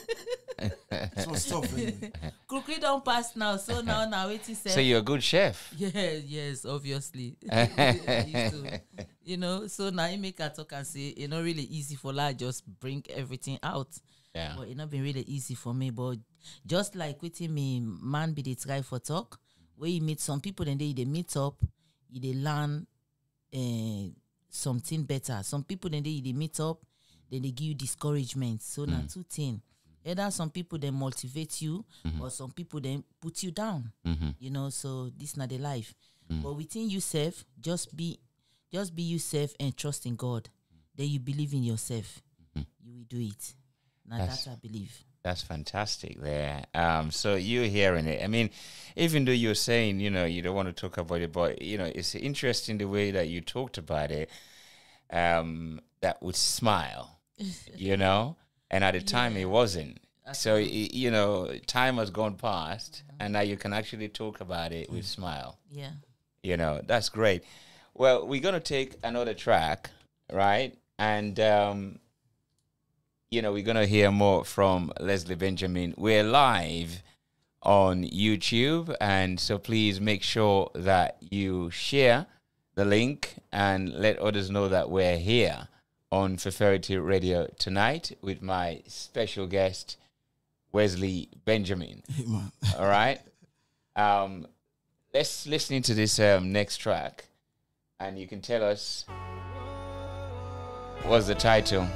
So stop it. Kukri don't pass now. So now, now it is. So you're a good chef. Yes, yes, obviously. I used to, you know, so now you make a talk and say, it's not really easy for her, just bring everything out. Yeah. But it's not been really easy for me. But just like with me, man be they try for talk, where you meet some people and they, they meet up, you they learn uh, something better. Some people then they, they meet up, then they give you discouragement. So mm. now two things. Either some people then motivate you, mm-hmm. or some people then put you down. Mm-hmm. You know, so this is not the life. Mm. But within yourself, just be just be yourself and trust in God. Mm. Then you believe in yourself. Mm-hmm. You will do it. Now that's, that's I believe. That's fantastic there. Um, so you're hearing it. I mean, even though you're saying, you know, you don't want to talk about it, but, you know, it's interesting the way that you talked about it, um, that would smile, you know? And at the time, yeah. it wasn't. That's so, it, you know, time has gone past, mm-hmm. and now you can actually talk about it with smile. Yeah. You know, that's great. Well, we're going to take another track, right? And, um, you know, we're going to hear more from Wesley Benjamin. We're live on YouTube, and so please make sure that you share the link and let others know that we're here on Feferity Radio tonight with my special guest, Wesley Benjamin. Hey, man. All right? Um, let's listen to this um, next track, and you can tell us what's the title.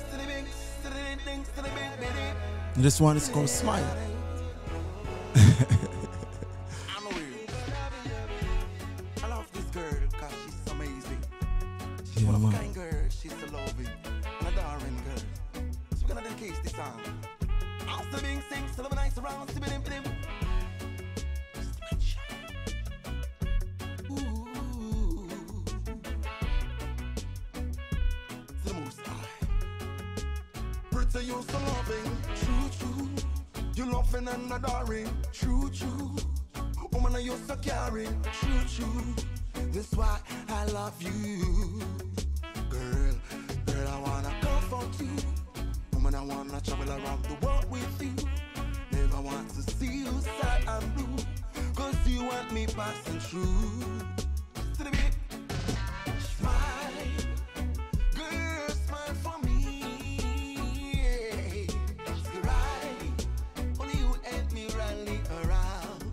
This one is called Smile. I love this girl because she's amazing. Yeah, One of a man. kind girl, she's so loving and adoring girl. So we're gonna dedicate this song. After being sing, so love nice around, sibim bim. Ooh, to the most high. Pretty, you're so loving, true, true. You loving and adoring, true, true. Woman, you're so caring, true, true. That's why I love you, girl. Girl, I wanna comfort you. Woman, I wanna travel around the world with you. Never want to see you sad and blue, cause you want me passing through. To the beat. Smile, girl, smile for me. It's right, only you and me rally around.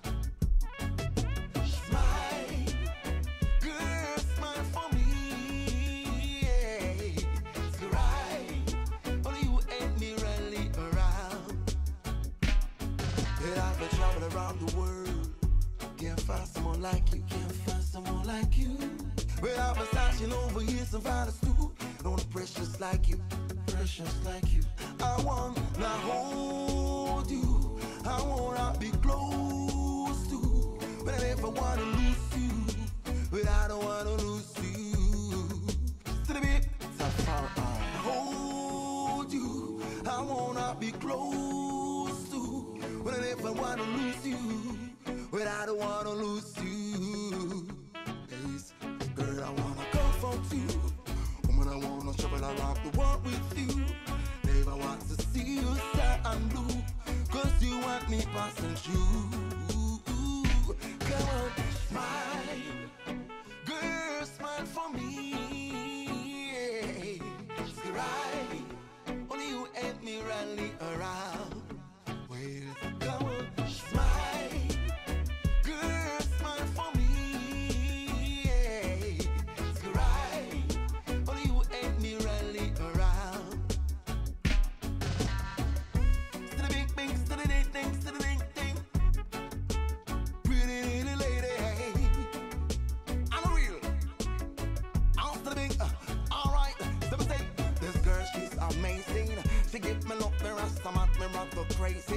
Smile, girl, smile for me. It's right, only you and me rally around. Yeah, I've been traveling around the world. Can't find someone like you, can't find someone like you. Well, I've been searching over here, some fighters too. No one precious like you, precious like you. I wanna hold you, I wanna be close to. But I never wanna lose you, but I don't wanna lose you. To the beat, so far I hold you, I wanna be close to. But I never wanna lose you, but I don't wanna lose you. Yes, girl, I wanna comfort you. Woman, I wanna travel around the world with you. Never want to see you sad and blue, cause you want me passing through. Come on, smile, girl, smile for me. It's right, only you and me rally around. Well, come on, smile, girl, smile for me. It's right, only you and me rally around. To the big things, to the ding things, to the ding thing.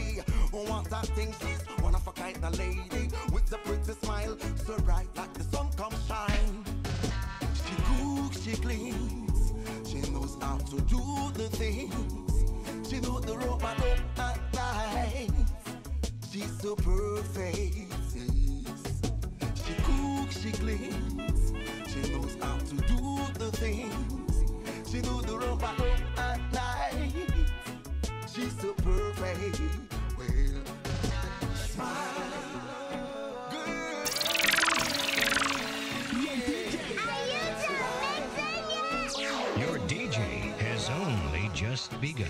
day. What I think is one of a kind of lady with the pretty smile, so bright like the sun come shine. She cooks, she cleans, she knows how to do the things. She knows the rope and up at night. She's so perfect. She cooks, she cleans, she knows how to do the things. She knows the rope and up at night. She's so perfect. Well, smile, girl. Your D J has only just begun.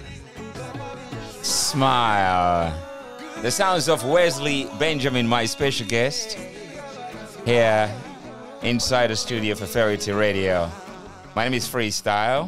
Smile. The sounds of Wesley Benjamin, my special guest, here inside the studio for Feferity Radio. My name is Freestyle.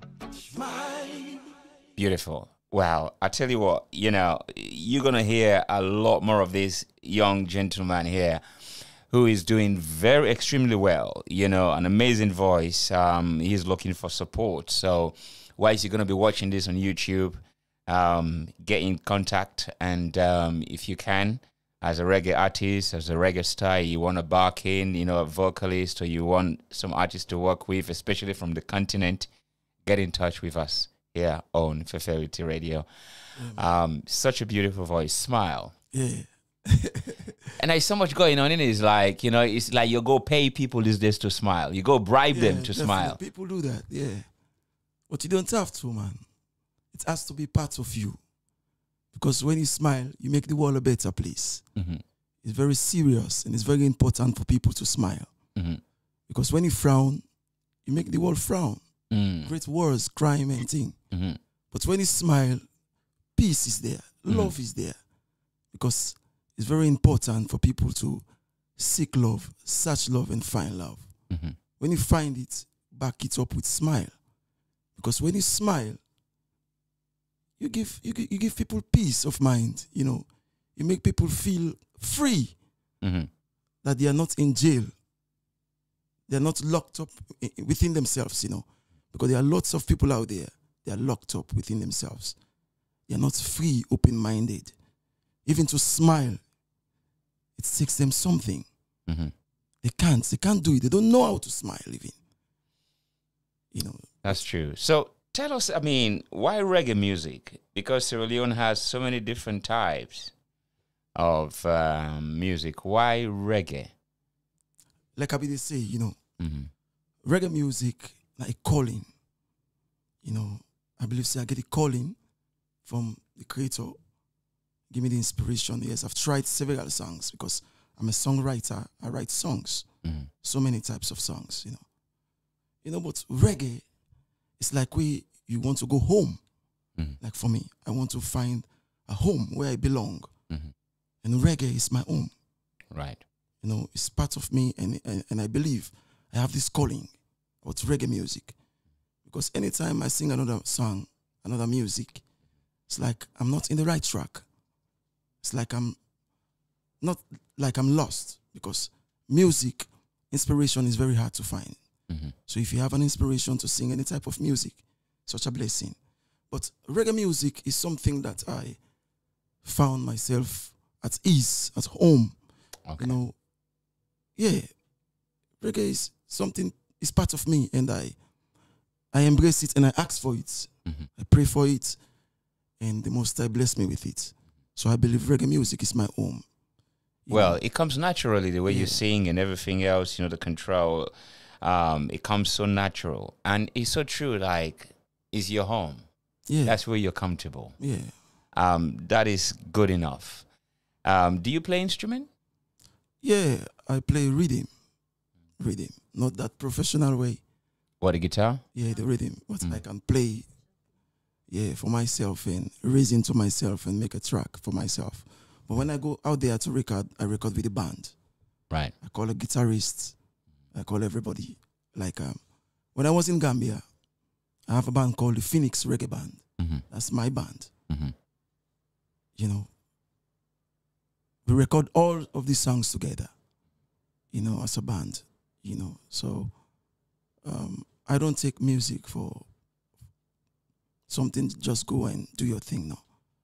Beautiful. Wow. I tell you what, you know, you're going to hear a lot more of this young gentleman here who is doing very extremely well, you know, an amazing voice. Um, he's looking for support. So why is he going to be watching this on YouTube? Um, get in contact, and um, if you can, as a reggae artist, as a reggae star, you want to back in, you know, a vocalist, or you want some artists to work with, especially from the continent, get in touch with us here on Feferity Radio. Mm. Um, such a beautiful voice. Smile. Yeah. And there's so much going on in it. It's like, you know, it's like you go pay people these days to smile. You go bribe Yeah, them to definitely. smile. People do that, yeah. But you don't have to, man. It has to be part of you. Because when you smile, you make the world a better place. Mm-hmm. It's very serious, and it's very important for people to smile. Mm-hmm. Because when you frown, you make the world frown. Mm. Great wars, crime, and thing. Mm-hmm. But when you smile, peace is there, Mm-hmm. love is there. Because it's very important for people to seek love, search love, and find love. Mm-hmm. When you find it, back it up with smile. Because when you smile, you give you, gi- you give people peace of mind. You know, you make people feel free, Mm-hmm. that they are not in jail. They are not locked up i- i- within themselves. You know, because there are lots of people out there. They are locked up within themselves. They are not free, open-minded. Even to smile, it takes them something. Mm-hmm. They can't. They can't do it. They don't know how to smile even. You know. That's true. So tell us, I mean, why reggae music? Because Sierra Leone has so many different types of um, music. Why reggae? Like I be they say, you know, Mm-hmm. reggae music like a calling. You know, I believe say I get a calling from the Creator. Give me the inspiration. Yes, I've tried several songs because I'm a songwriter. I write songs. Mm-hmm. So many types of songs, you know. You know, but reggae, it's like we you want to go home. Mm-hmm. Like for me, I want to find a home where I belong. Mm-hmm. And reggae is my home. Right. You know, it's part of me, and, and, and I believe I have this calling about reggae music. Because anytime I sing another song, another music, it's like I'm not in the right track. It's like I'm not like I'm lost, because music, inspiration is very hard to find. Mm-hmm. So if you have an inspiration to sing any type of music, such a blessing. But reggae music is something that I found myself at ease, at home. Okay. You know, yeah, reggae is something, is part of me, and I I embrace it and I ask for it. Mm-hmm. I pray for it, and the Most High bless me with it. So I believe reggae music is my home. You Well, know? it comes naturally, the way Yeah. you sing and everything else, you know, the control. Um, it comes so natural. And it's so true, like, it's your home. yeah, That's where you're comfortable. yeah. Um, that is good enough. Um, do you play instrument? Yeah, I play rhythm. Rhythm. Not that professional way. What, the guitar? Yeah, the rhythm. What Mm. I can play, yeah, for myself and reason to myself and make a track for myself. But when I go out there to record, I record with the band. Right. I call a guitarist. I call everybody. Like um, when I was in Gambia, I have a band called the Phoenix Reggae Band. Mm-hmm. That's my band. Mm-hmm. You know, we record all of these songs together, you know, as a band, you know. So um, I don't take music for something, just go and do your thing, no.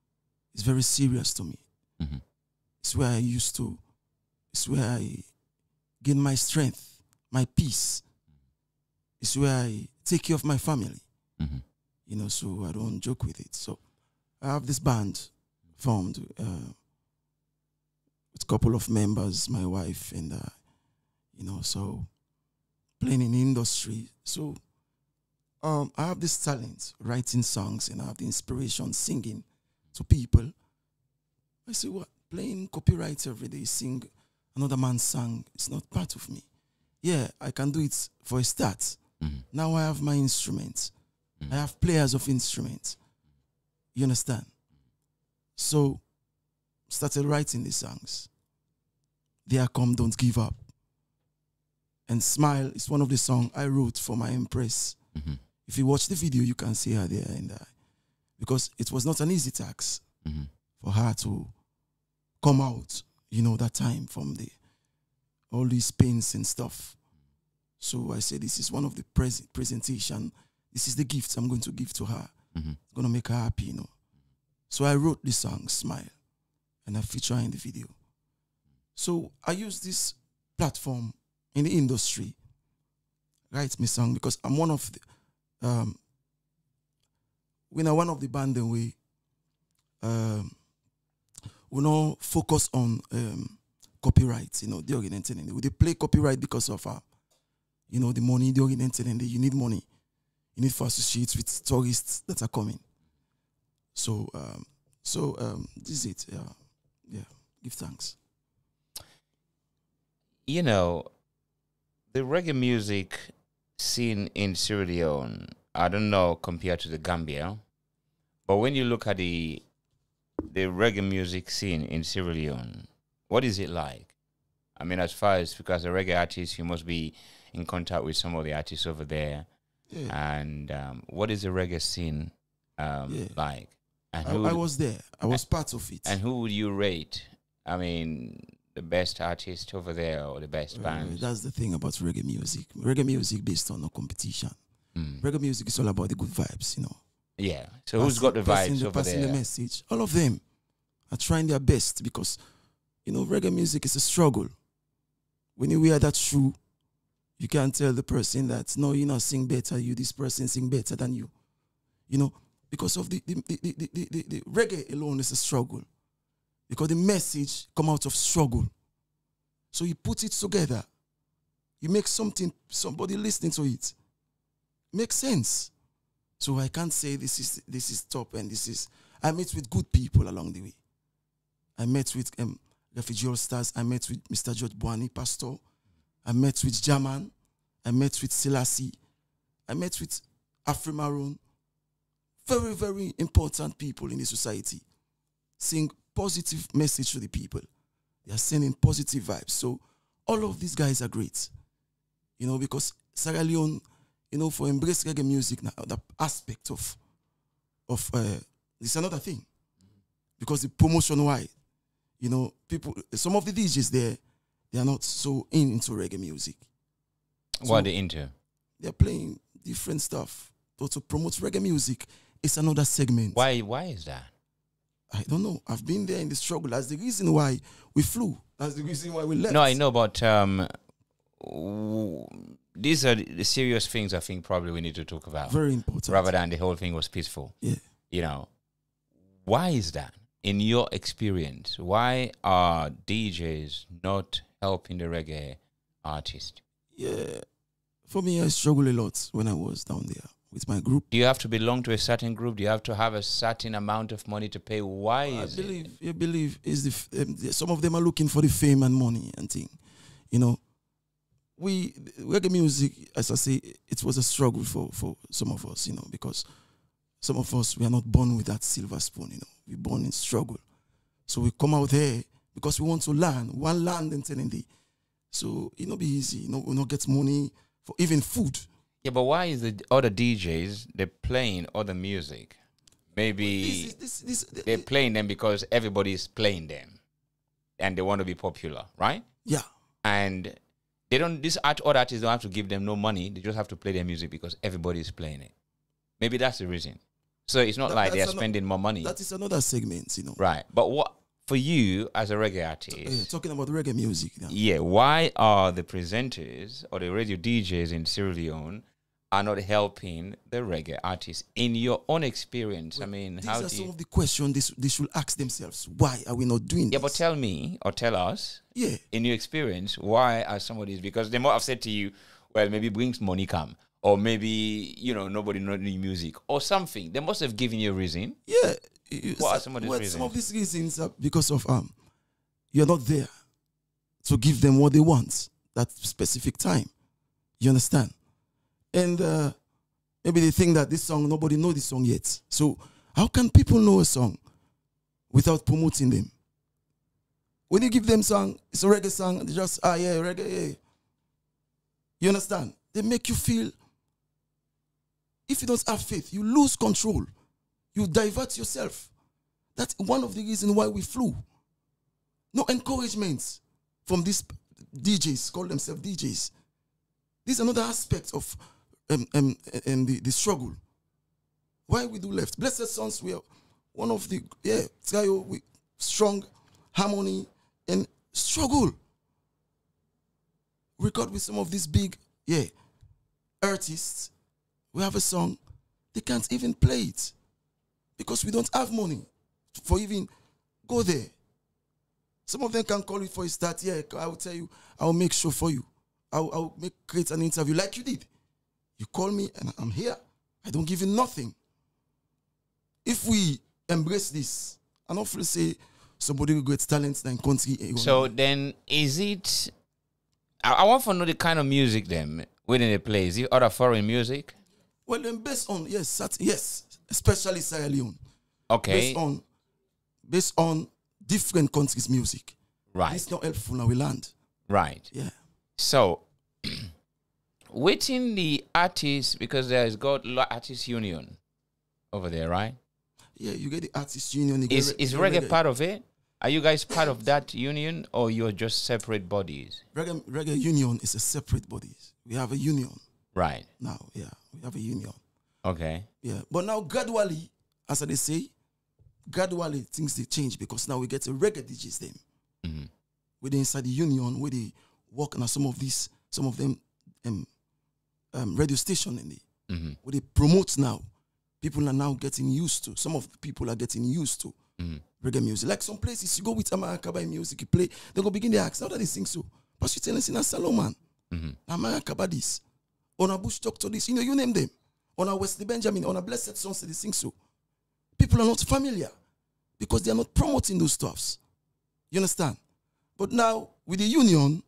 It's very serious to me. Mm-hmm. It's where I used to, it's where I gain my strength, my peace. It's where I take care of my family. Mm-hmm. You know, so I don't joke with it. So I have this band formed uh, with a couple of members, my wife, and, uh, you know, so playing in the industry. So um, I have this talent, writing songs, and I have the inspiration, singing to people. I say, what? Playing copyright every day, sing another man's song, it's not part of me. Yeah, I can do it for a start. Mm-hmm. Now I have my instruments. Mm-hmm. I have players of instruments. You understand? So, started writing the songs. There Come, Don't Give Up. And Smile is one of the songs I wrote for my Empress. Mm-hmm. If you watch the video, you can see her there. And, uh, because it was not an easy task mm-hmm. for her to come out, you know, that time from the all these pains and stuff. So I said, this is one of the pres presentation. This is the gift I'm going to give to her. Mm-hmm. It's going to make her happy, you know. So I wrote the song, Smile, and I feature her in the video. So I use this platform in the industry, write me song, because I'm one of the, um, we know one of the band and we, um, we now focus on um, copyright, you know, the oriented. We they play copyright because of, uh, you know, the money, the oriented, and you need money. You need to associate with tourists that are coming. So, um, so um, this is it. Yeah, yeah. Give thanks. You know, the reggae music scene in Sierra Leone, I don't know compared to the Gambia, but when you look at the the reggae music scene in Sierra Leone, what is it like? I mean, as far as, because a reggae artist, you must be in contact with some of the artists over there. Yeah. And um, what is the reggae scene um, yeah. like? And I, I was there. I was and, part of it. And who would you rate? I mean, the best artist over there or the best uh, band? That's the thing about reggae music. Reggae music based on no competition. Mm. Reggae music is all about the good vibes, you know. Yeah. So passing, who's got the vibes the, over passing there? The message. All of them are trying their best because, you know, reggae music is a struggle. When you wear that shoe, you can't tell the person that, no, you not sing better, you, this person sing better than you. You know, because of the, the, the, the, the, the, the reggae alone is a struggle. Because the message come out of struggle. So you put it together. You make something, somebody listening to it. Makes sense. So I can't say this is this is top and this is... I met with good people along the way. I met with um, Refugee All Stars. I met with Mister George Boani, Pastor. I met with Jaman. I met with Selassie. I met with Afri Maroon. Very, very important people in the society. Saying positive message to the people. They are sending positive vibes. So all of these guys are great. You know, because Sierra Leone, you know, for embrace reggae music now, the aspect of, of uh, it's another thing. Because the promotion why, you know, people, some of the D Js there, they are not so in into reggae music. So what are they into? They're playing different stuff. But to promote reggae music, it's another segment. Why, why is that? I don't know. I've been there in the struggle. That's the reason why we flew. That's the reason why we left. No, I know, but um, these are the serious things I think probably we need to talk about. Very important. Rather than the whole thing was peaceful. Yeah. You know, why is that? In your experience, why are D Js not helping the reggae artist? Yeah. For me, I struggled a lot when I was down there with my group. Do you have to belong to a certain group? Do you have to have a certain amount of money to pay? Why I is believe, it? I believe is the um, some of them are looking for the fame and money and thing. You know, we reggae music, as I say, it was a struggle for for some of us. You know, because some of us we are not born with that silver spoon. You know, we're born in struggle. So we come out there because we want to learn one land and telling the. So it not be easy. You know, we not get money for even food. Yeah, but why is the other D Js, they're playing other music? Maybe this, this, this, this, they're playing them because everybody's playing them. And they want to be popular, right? Yeah. And they don't, these art, other artists don't have to give them no money. They just have to play their music because everybody's playing it. Maybe that's the reason. So it's not That- like that's they're ano- spending more money. That is another segment, you know. Right. But what, for you as a reggae artist, Yeah, talking about reggae music. Yeah. yeah, why are the presenters or the radio D Js in Sierra Leone are not helping the reggae artists in your own experience? I mean, These how are do some you... of the questions they, they should ask themselves. Why are we not doing Yeah, this? but tell me or tell us, Yeah. in your experience, why are some of these? Because they might have said to you, well, maybe brings money come, or maybe, you know, nobody know new music or something. They must have given you a reason. Yeah. you- What are so- some of these well, reasons? Some of these reasons are because of um, you're not there to give them what they want that specific time. You understand? And uh, maybe they think that this song, nobody know this song yet. So how can people know a song without promoting them? When you give them song, it's a reggae song, they just, ah, yeah, reggae, yeah. You understand? They make you feel, if you don't have faith, you lose control. You divert yourself. That's one of the reasons why we flew. No encouragement from these D Js, call themselves D Js. This is another aspect of um, um, um, the, the struggle. Why we do left? Blessed Sons, we are one of the, yeah, trio, we strong harmony and struggle. Record with some of these big, yeah, artists. We have a song, they can't even play it because we don't have money for even go there. Some of them can call it for a start. Yeah, I will tell you, I'll make sure for you. I'll, I'll make create an interview like you did. You call me and I'm here. I don't give you nothing. If we embrace this, and hopefully say somebody with great talents in country. So then, is it? I, I want to know the kind of music then within the play. Is it other foreign music? Well, then based on yes, sat- yes, especially Sierra Leone. Okay. Based on based on different countries' music. Right. It's not helpful now we land. Right. Yeah. So, within the artists, because there is got lo- artist union over there, right? Yeah, you get the artist union. You get Is re- is you get reggae part of it? Are you guys part of that union, or you're just separate bodies? Reggae, reggae union is a separate body. We have a union Right. now. Yeah, we have a union. Okay. Yeah, but now gradually, as they say, gradually things they change because now we get a reggae D Js them. Mm-hmm. We're inside the union where they work on some of these, some of them um, um, radio station in the Mm-hmm. where they promote now. People are now getting used to. Some of the people are getting used to Mm-hmm. reggae music. Like some places you go with Amakaba music, you play, they go begin to ask, how do they sing so? But you tell us in a Salomon, Mm-hmm. Amakaba this, on a Bush talk to this, you know, you name them. On a Wesley Benjamin, on a Blessed Sons, they sing so. People are not familiar because they are not promoting those stuffs. You understand? But now, with the union,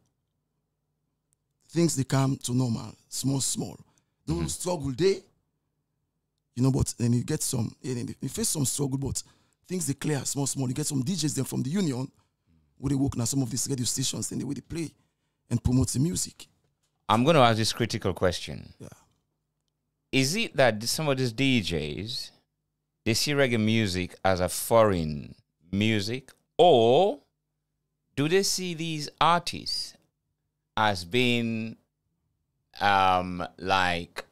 things they come to normal, small, small. Those Mm-hmm. struggle day, you know, but then you get some, you face some struggle, but things they clear, small, small. You get some D Js then from the union, where they work now some of these radio stations, then they where they play and promote the music. I'm going to ask this critical question. Yeah. Is it that some of these D Js, they see reggae music as a foreign music, or do they see these artists as being um, like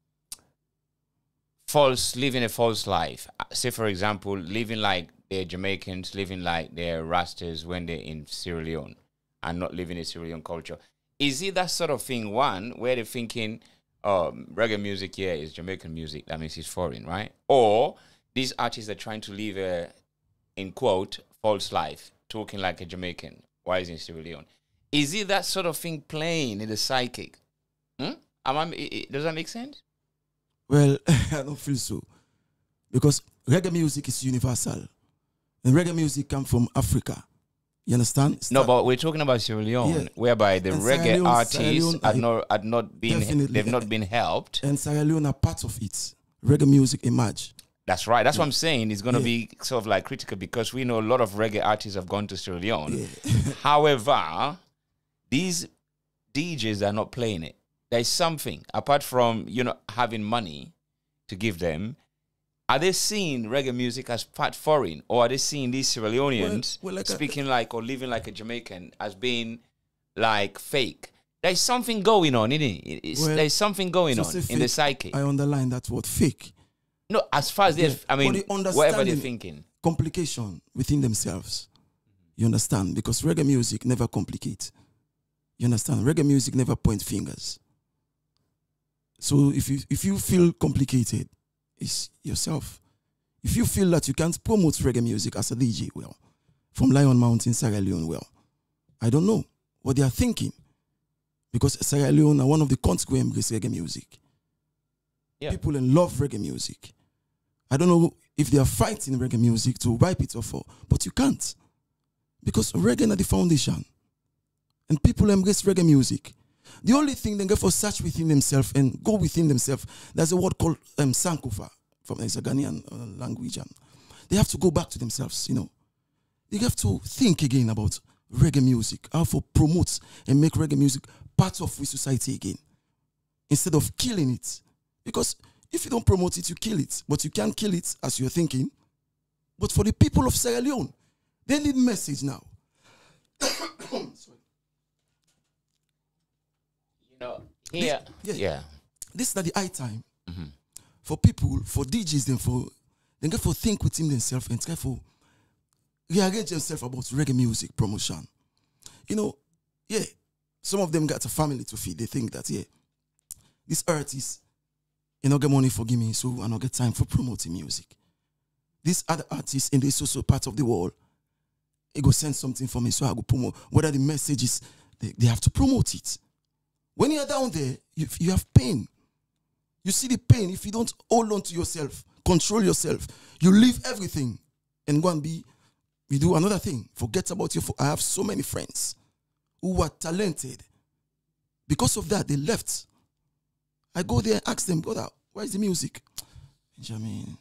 false, living a false life? Say, for example, living like they're Jamaicans, living like they're Rastas when they're in Sierra Leone and not living a Sierra Leone culture. Is it that sort of thing, one, where they're thinking, um, reggae music here is Jamaican music, that means it's foreign, right? Or these artists are trying to live a, in quote, false life, talking like a Jamaican, while he's in Sierra Leone. Is it that sort of thing playing in the psychic? Hmm? Am I, does that make sense? Well, I don't feel so. Because reggae music is universal. And reggae music comes from Africa. You understand? No, Start- but we're talking about Sierra Leone, Yeah. whereby the And Sierra reggae Leone- Sierra artists Leone had are not, had not been, definitely- they've not been helped. And Sierra Leone are part of it. Reggae music emerge. That's right. That's what I'm saying. It's going to Yeah. be sort of like critical because we know a lot of reggae artists have gone to Sierra Leone. Yeah. However, these D Js are not playing it. There's something apart from, you know, having money to give them. Are they seeing reggae music as part foreign, or are they seeing these Sierra Leoneans Well- well, like I- speaking like or living like a Jamaican as being like fake? There's something going on, isn't it? It's, Well, there's something going So on say in the fake, psyche. I underline that word fake. No, as far as they're, Yeah, I mean, but the whatever they're understanding- thinking. Complication within themselves. You understand? Because reggae music never complicate. You understand? Reggae music never point fingers. So if you if you feel complicated, it's yourself. If you feel that you can't promote reggae music as a D J, well, from Lion Mountain, Sierra Leone, well, I don't know what they are thinking. Because Sierra Leone are one of the countries who embrace reggae music. Yeah. People in love reggae music. I don't know if they are fighting reggae music to wipe it off, but you can't. Because reggae is the foundation. And people embrace reggae music. The only thing they get for search within themselves and go within themselves, there's a word called um, Sankofa, from it's a Ghanaian uh, language. And they have to go back to themselves, you know. They have to think again about reggae music, how to promote and make reggae music part of society again, instead of killing it. Because if you don't promote it, you kill it. But you can't kill it as you're thinking. But for the people of Sierra Leone, they need message now. Sorry. You know, here, This, yeah. This is not the high time Mm-hmm. for people, for D Js, them for they get for think within themselves and try for rearrange themselves about reggae music promotion. You know, yeah, some of them got a family to feed. They think that, yeah, this artist, you know, get money for give me, so I don't get time for promoting music. This other artist in this also part of the world, he go send something for me, so I go promote. Whether the message is, they, they have to promote it. When you're down there, you, you have pain. You see the pain. If you don't hold on to yourself, control yourself, you leave everything and go and be, you do another thing. Forget about your, I have so many friends who were talented. Because of that, they left. I go there and ask them, brother, where is the music? Benjamin,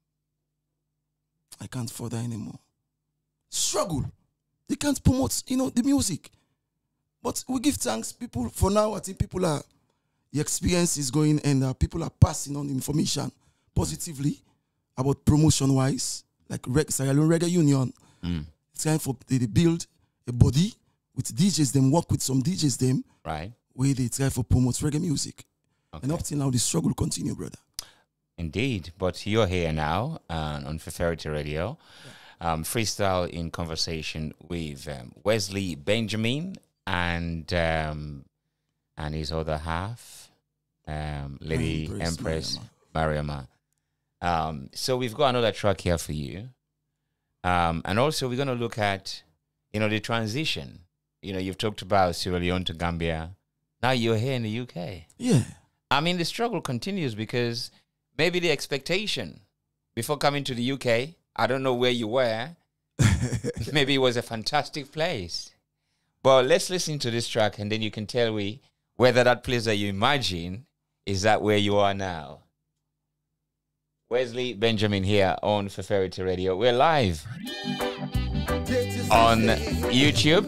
I can't further anymore. Struggle. They can't promote, you know, the music. But we give thanks, people, for now, I think people are, the experience is going and uh, people are passing on information positively about promotion-wise, like Reg, Sierra Leone Reggae Union. Mm. It's time for they, they build a body with D Js, them work with some D Js, them, Right. where they try for promote reggae music. Okay. And up till now, the struggle continue, brother. Indeed, but you're here now uh, on Feferity Radio. Um, freestyle in conversation with um, Wesley Benjamin and um, and his other half, um, Lady Empress Empress Mariama. Um, so we've got another track here for you. Um, and also we're going to look at, you know, the transition. You know, you've talked about Sierra Leone to Gambia. Now you're here in the U K. Yeah. I mean, the struggle continues because maybe the expectation before coming to the U K, I don't know where you were. Maybe it was a fantastic place. But let's listen to this track and then you can tell me whether that place that you imagine is that where you are now. Wesley Benjamin here on Feferity Radio. We're live on YouTube.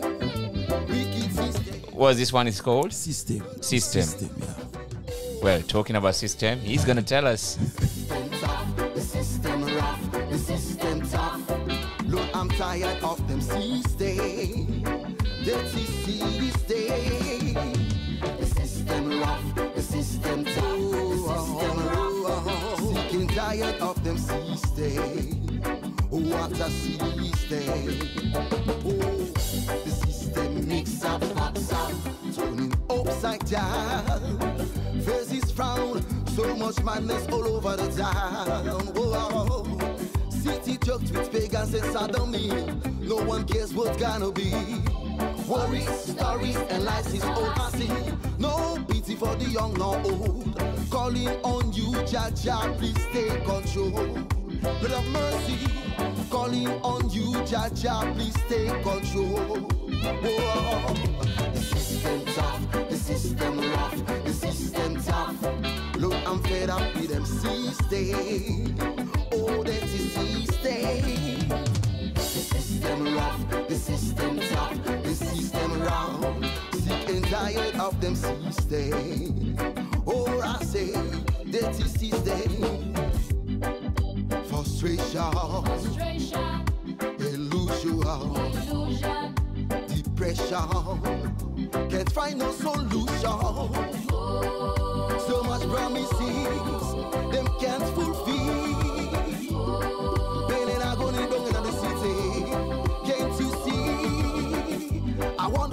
What this one is called? System. System. System, yeah. Well, talking about system, he's going to tell us. The system rough, the system tough. Look, I'm tired of them C-stay. Dirty C-stay. The system rough, the system tough. The system rough. Sick and tired of them C-stay. What a C-stay. Oh, the system mix up, fucks up, turning upside down. Faces frown, so much madness all over the town. Whoa. City choked with pagans and sodomy. No one cares what's gonna be. Worries, stories, and lies is all I see. No pity for the young nor old. Calling on you, Jah Jah, please take control. Lord of mercy, calling on you, Jah Jah, please take control. Whoa. The system tough, the system rough, the system tough. Look, I'm fed up with them C-stay. Oh, that is C-stay. The system rough, the system tough, the system round. Sick and tired of them C-stay. Oh, I say, that is C-stay. Frustration, Frustration, illusion, illusion, depression, can't find no solution. So much promises, them can't fulfill.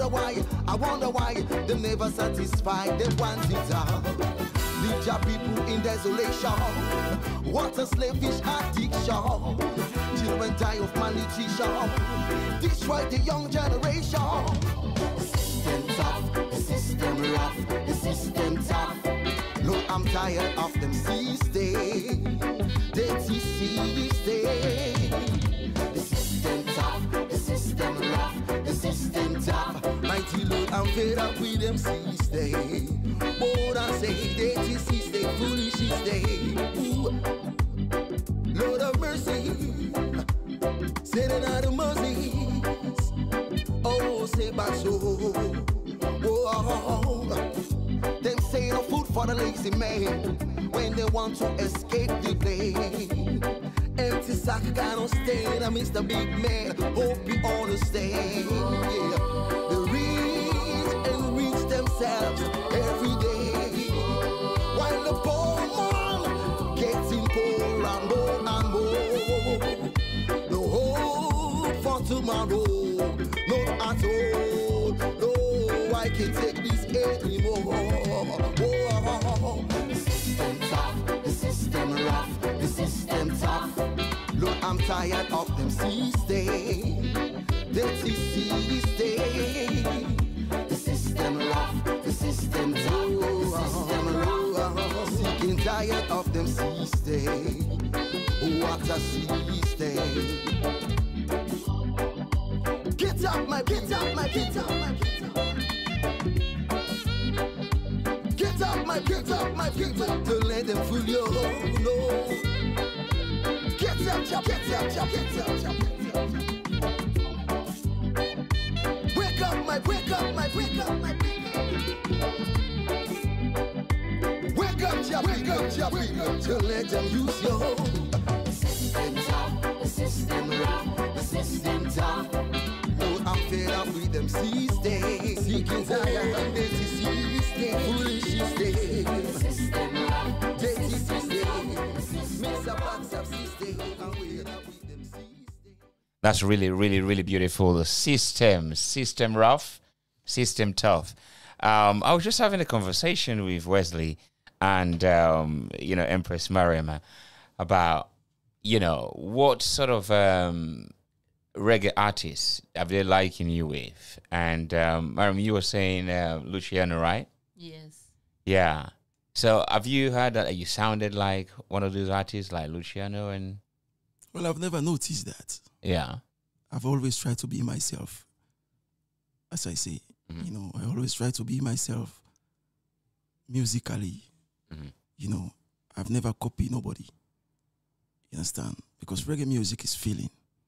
wonder why, I wonder why they never satisfied. They want it all. Leave your people in desolation. What a slavish addiction. Children die of malnutrition. Destroy the young generation. The system tough, the system rough, the system tough. Look, I'm tired of them seize day. Dirty seize day. The system tough, the system rough, the system tough. Mighty Lord, I'm fed up with them seize day. Bold and say, dirty seize day, foolish is day. Ooh, Lord of mercy, sending out the mercies. Oh, say back so. Oh, them say no food for the lazy man when they want to escape the pain. Empty sack cannot stand. I miss the big man. Hope you understand. Yeah, they reach and reach themselves every day, while the poor man getting poorer and more and more. No hope for tomorrow, not at all. No, I can't take this anymore. Oh, the system tough, the system rough, the system tough. Look, I'm tired of them seize day, dirty seize day. The system rough, the system tough, the system rough. Sick and tired of them seize day. What a seize day. Get up, my, get up, my, get up, my, get up. Get up, my, get up, my people. Don't let them fool you, no. Get up, chop, get up, chop, get up, chop, get up. Wake up, my, wake up, my, wake up, my people. Wake up, chop, wake up, chop, wake up. Don't let them use you. The system tough, the system rough, the system tough. No, I'm fed up with them seize day. Seeking tired and dirty seize day. Foolish is day. System rough, dirty seize day. Mix up box of seize day. And we're up with them seize day. That's really, really, really beautiful. The system, system rough, system tough. Um, I was just having a conversation with Wesley and, um, you know, Empress Mariam about, you know, what sort of um, reggae artists have they likened you with? And, um, Mariam, you were saying uh, Luciano, right? Yes. Yeah. So have you heard that you sounded like one of those artists like Luciano? And Well, I've never noticed that. yeah. I've always tried to be myself. As I say, Mhm. you know, I always try to be myself musically. Mhm. You know, I've never copied nobody. You understand? Because reggae music is feeling.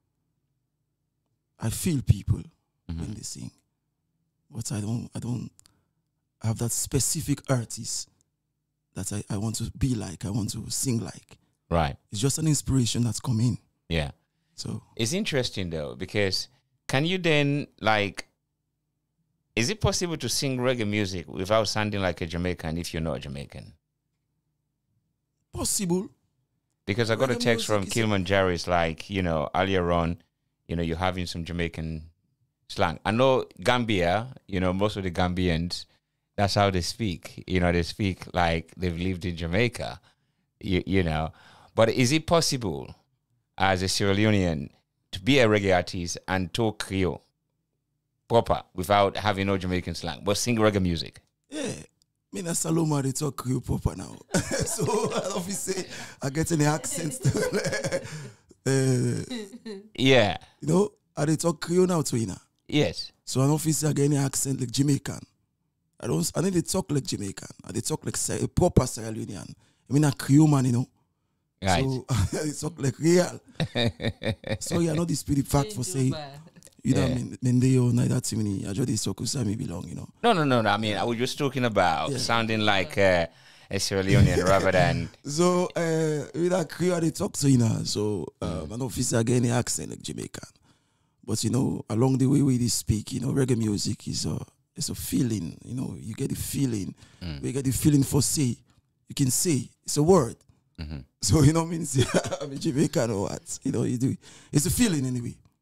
I feel people Mhm. when they sing, but I don't. I don't have that specific artist that I, I want to be like. I want to sing like. Right. It's just an inspiration that's come in. Yeah. So It's interesting though, because can you then, like, is it possible to sing reggae music without sounding like a Jamaican if you're not a Jamaican? possible. Because I got a Reggae text from music is- Kilimanjaro. It's like, you know, earlier on, you know, you're having some Jamaican slang. I know Gambia, you know, most of the Gambians, that's how they speak. You know, they speak like they've lived in Jamaica, you, you know. But is it possible as a Sierra Leonean to be a reggae artist and talk Creole proper without having no Jamaican slang, but sing reggae music? Yeah. Me and Saloma, they talk Creole proper now. So I don't feel say I get any accents. uh, Yeah. you know, I they talk Creole now too, you know. Yes. So I don't feel say I get any accent like Jamaican. I don't. I need to talk like Jamaican. I they talk like a proper Sierra Leonean. I mean a Creole man, you know. Right. So I talk like real. So yeah, I know this pretty fact for say. You know, Yeah. what I mean, Mendeo, neither to me. I just talk with me belong, you know. No, no, no, no. I mean, I was just talking about Yeah. sounding like uh, a Sierra Leonean rather than. So, uh, with that Creole, they talk to you know. So, um, I don't feel say I get any accent like Jamaican. But, you know, along the way we they speak, you know, reggae music is a, it's a feeling, you know, you get the feeling. Mm. You get the feeling for say. You can say, it's a word. Mm-hmm. So, you know what I mean? I'm a Jamaican or what? You know, you do. It's a feeling anyway.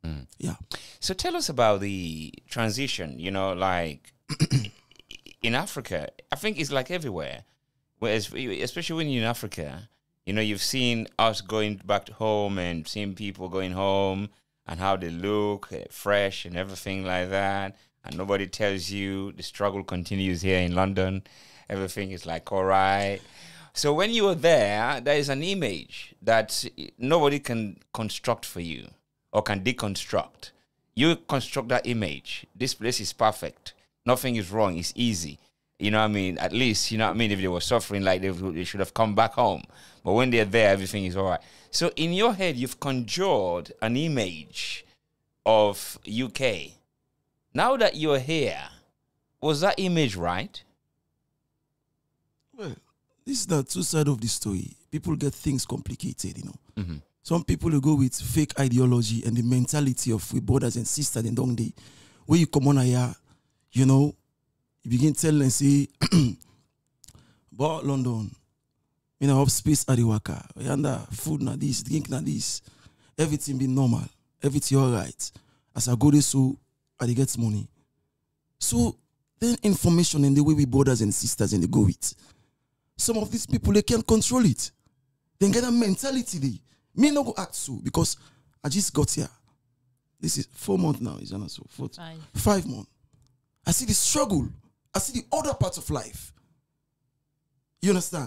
Mm. Yeah. So tell us about the transition, you know, like in Africa, I think it's like everywhere. Whereas, especially when you're in Africa, you know, you've seen us going back home and seeing people going home and how they look, uh, fresh and everything like that. And nobody tells you the struggle continues here in London. Everything is like, all right. So when you are there, there is an image that nobody can construct for you or can deconstruct. You construct that image. This place is perfect. Nothing is wrong. It's easy. You know what I mean? At least, you know what I mean? If they were suffering, like they, they should have come back home. But when they're there, everything is all right. So in your head, you've conjured an image of U K. Now that you're here, was that image right? Well, this is the two sides of the story. People get things complicated, you know. Mm-hmm. Some people will go with fake ideology and the mentality of we brothers and sisters and don't they? Where you come on here, you know, you begin tell and say, about London, you know, have space at the worker, yonder food na this, drink na this, everything be normal, everything all right. As I go there, so I dey get money. So then information and the way we brothers and sisters and they go with. Some of these people, they can't control it. They get a mentality. They me not go act so because I just got here. This is four months now, is it so? Four, Five. five months. I see the struggle. I see the other parts of life. You understand?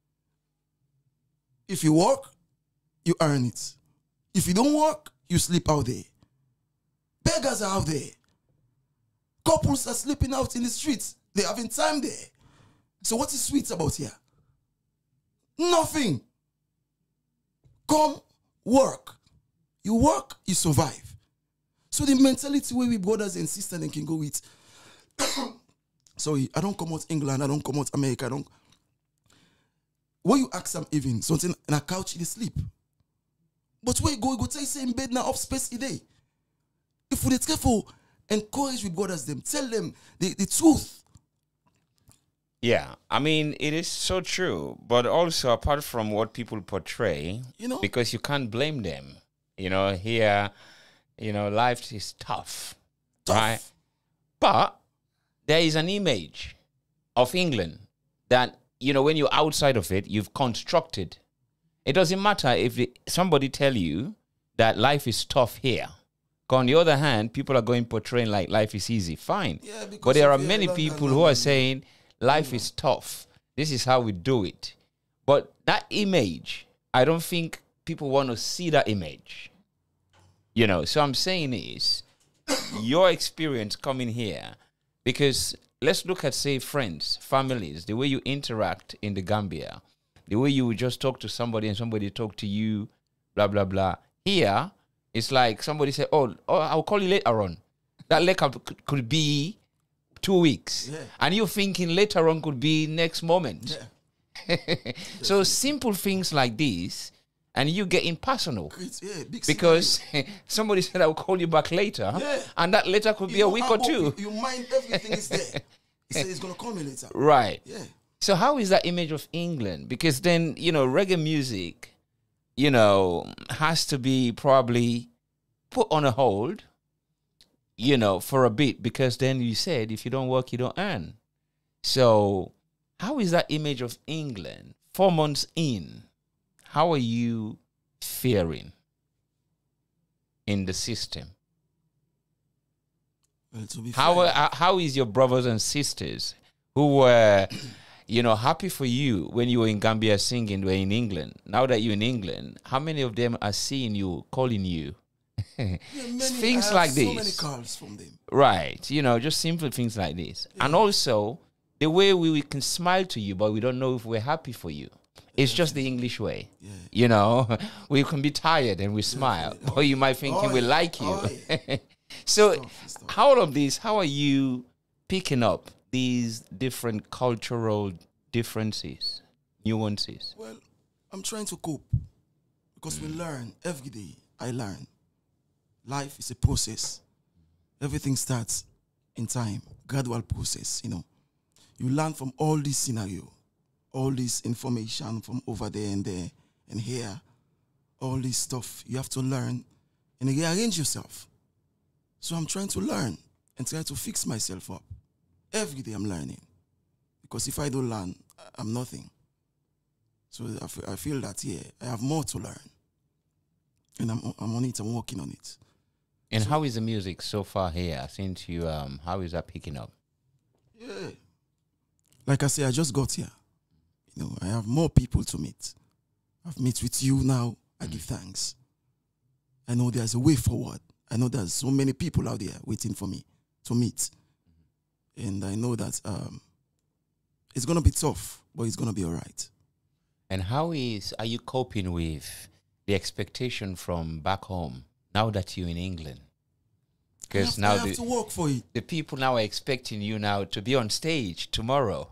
If you work, you earn it. If you don't work, you sleep out there. Beggars are out there. Couples are sleeping out in the streets. They're having time there. So what is sweet about here? Nothing. Come, work. You work, you survive. So the mentality where we brothers and sisters then can go with, sorry, I don't come out England, I don't come out America, I don't. When you ask them even, something in a couch, they sleep. But where you go, you go tell you say in bed now, up space a day. If we careful, encourage we brothers them, tell them the, the truth. Yeah, I mean, it is so true. But also, apart from what people portray, You know? because you can't blame them. You know, here, you know, life is tough, Tough. right? But there is an image of England that, you know, when you're outside of it, you've constructed. It doesn't matter if it, somebody tell you that life is tough here. On the other hand, people are going portraying like life is easy. Fine. Yeah, because But there are of, yeah, many London, people who London, are saying life is tough. This is how we do it. But that image, I don't think people want to see that image. You know, so I'm saying is your experience coming here, because let's look at, say, friends, families, the way you interact in the Gambia, the way you would just talk to somebody and somebody talk to you, blah, blah, blah. Here, it's like somebody said, oh, oh I'll call you later on. That later could, could be two weeks. Yeah. And you're thinking later on could be next moment. Yeah. So simple things like this, and you get impersonal. Great, yeah, big Because somebody said, I'll call you back later. Yeah. And that later could be You a know, week how or about two. You, you mind everything is there. He said he's going to call me later. Right. Yeah. So how is that image of England? Because then, you know, reggae music, you know, has to be probably put on a hold, you know, for a bit. Because then you said, if you don't work, you don't earn. So how is that image of England four months in? How are you faring in the system? Well, to be How fair, are, how is your brothers and sisters who were, you know, happy for you when you were in Gambia singing, were in England? Now that you're in England, how many of them are seeing you, calling you? yeah, many, Things I have like so this. many calls from them. Right. You know, just simple things like this. And also, the way we, we can smile to you, but we don't know if we're happy for you. It's just the English way. Yeah. You know, we can be tired and we smile, Definitely. but you might think Oh, we yeah. like you. Oh, yeah. So, Stuff, stuff. how all of this, how are you picking up these different cultural differences, nuances? Well, I'm trying to cope because we learn every day. I learn. Life is a process. Everything starts in time, gradual process, you know. You learn from all this scenario, all this information from over there and there and here, all this stuff. You have to learn and you rearrange yourself. So I'm trying to learn and try to fix myself up. Every day I'm learning. Because if I don't learn, I'm nothing. So I feel, I feel that, yeah, I have more to learn. And I'm, I'm on it, I'm working on it. And so, how is the music so far here? Since you, um, how is that picking up? Yeah. Like I say, I just got here. You know, I have more people to meet. I've met with you now. I mm. give thanks. I know there's a way forward. I know there's so many people out there waiting for me to meet. Mm. And I know that um, it's going to be tough, but it's going to be all right. And how is, are you coping with the expectation from back home now that you're in England? Because now I have the, to work for it. The people now are expecting you now to be on stage tomorrow.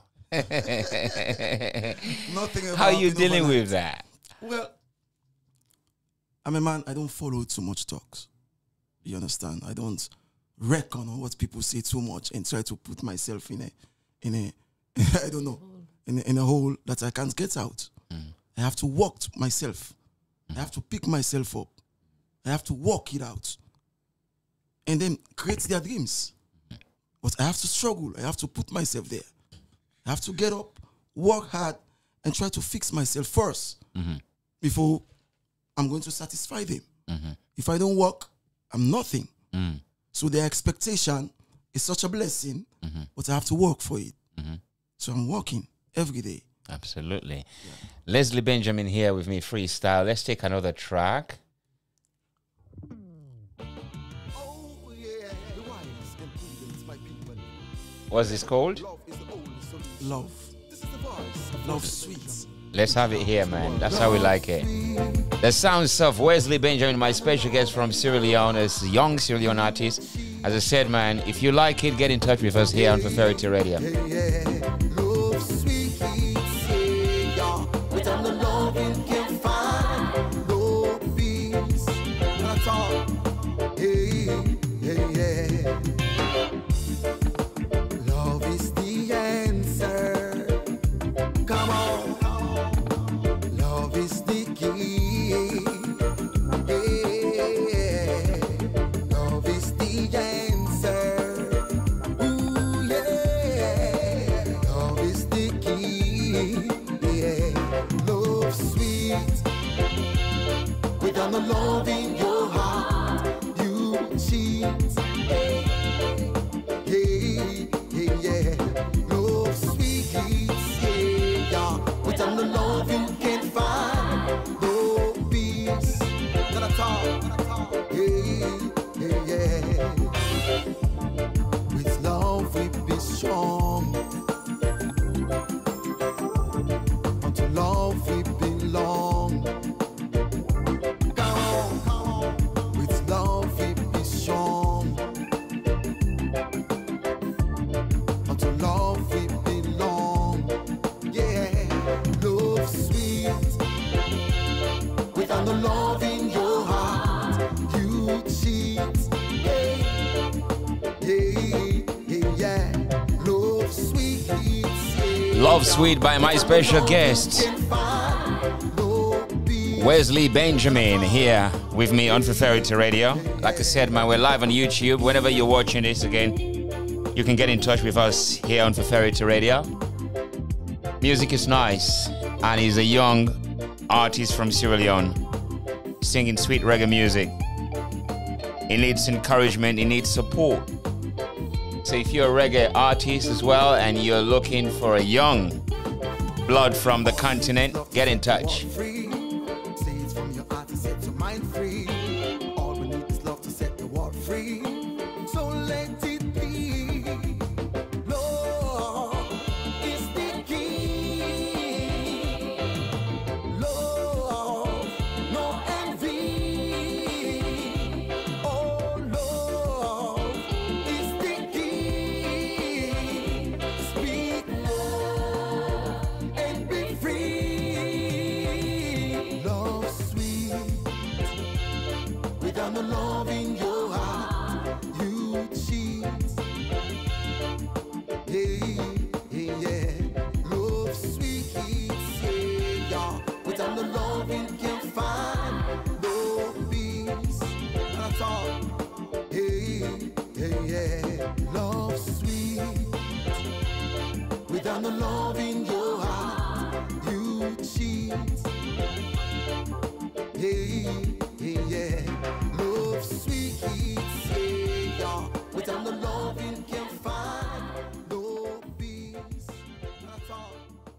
Nothing How are you dealing overnight. with that? Well, I'm a man, I don't follow too much talks. You understand? I don't reckon on what people say too much and try to put myself in a, in a, I don't know, in a, in a hole that I can't get out. Mm. I have to work myself. Mm. I have to pick myself up. I have to work it out. And then create their dreams. Mm. But I have to struggle. I have to put myself there. I have to get up, work hard, and try to fix myself first mm-hmm. before I'm going to satisfy them. Mm-hmm. If I don't work, I'm nothing. Mm. So their expectation is such a blessing, mm-hmm. but I have to work for it. Mm-hmm. So I'm working every day. Absolutely. Yeah. Wesley Benjamin here with me, Freestyle. Let's take another track. Oh, yeah. What's this called? Love. Love sweet. Let's have it here, man. That's how we like it. The sounds of Wesley Benjamin, my special guest from Sierra Leone, as a young Sierra Leone artist. As I said, man, if you like it, get in touch with us here on Feferity Radio. Love sweet, yeah. Without the love you can find no peace. That's all. Hey, hey, yeah. Love is the answer. Come on. Love is the key. Yeah. Love is the answer. Ooh, yeah. Love is the key. Yeah. Love sweet. Without the love in your heart, you cheat. Hey, hey, hey, yeah. Love sweet. Yeah. Without the love you can't find no peace. Gonna talk. Hey, hey, yeah. With love we be strong. Unto love we belong. Come on, come on. With love we be strong. Unto love we belong. Yeah, love sweet. Without the love in your heart, you cheat. Hey, hey, hey, yeah. Love sweet. Yeah. Love Sweet by my special guest, Wesley Benjamin, here with me on Feferity Radio. Like I said, man, we're live on YouTube. Whenever you're watching this again, you can get in touch with us here on Feferity Radio. Music is nice, and he's a young artist from Sierra Leone, singing sweet reggae music. He needs encouragement, he needs support. So if you're a reggae artist as well, and you're looking for a young blood from the continent, get in touch. yeah. Love sweet. Without the love in your heart, you cheat. Hey, hey, yeah. Love sweet, yeah. Without the love you can find no peace at all.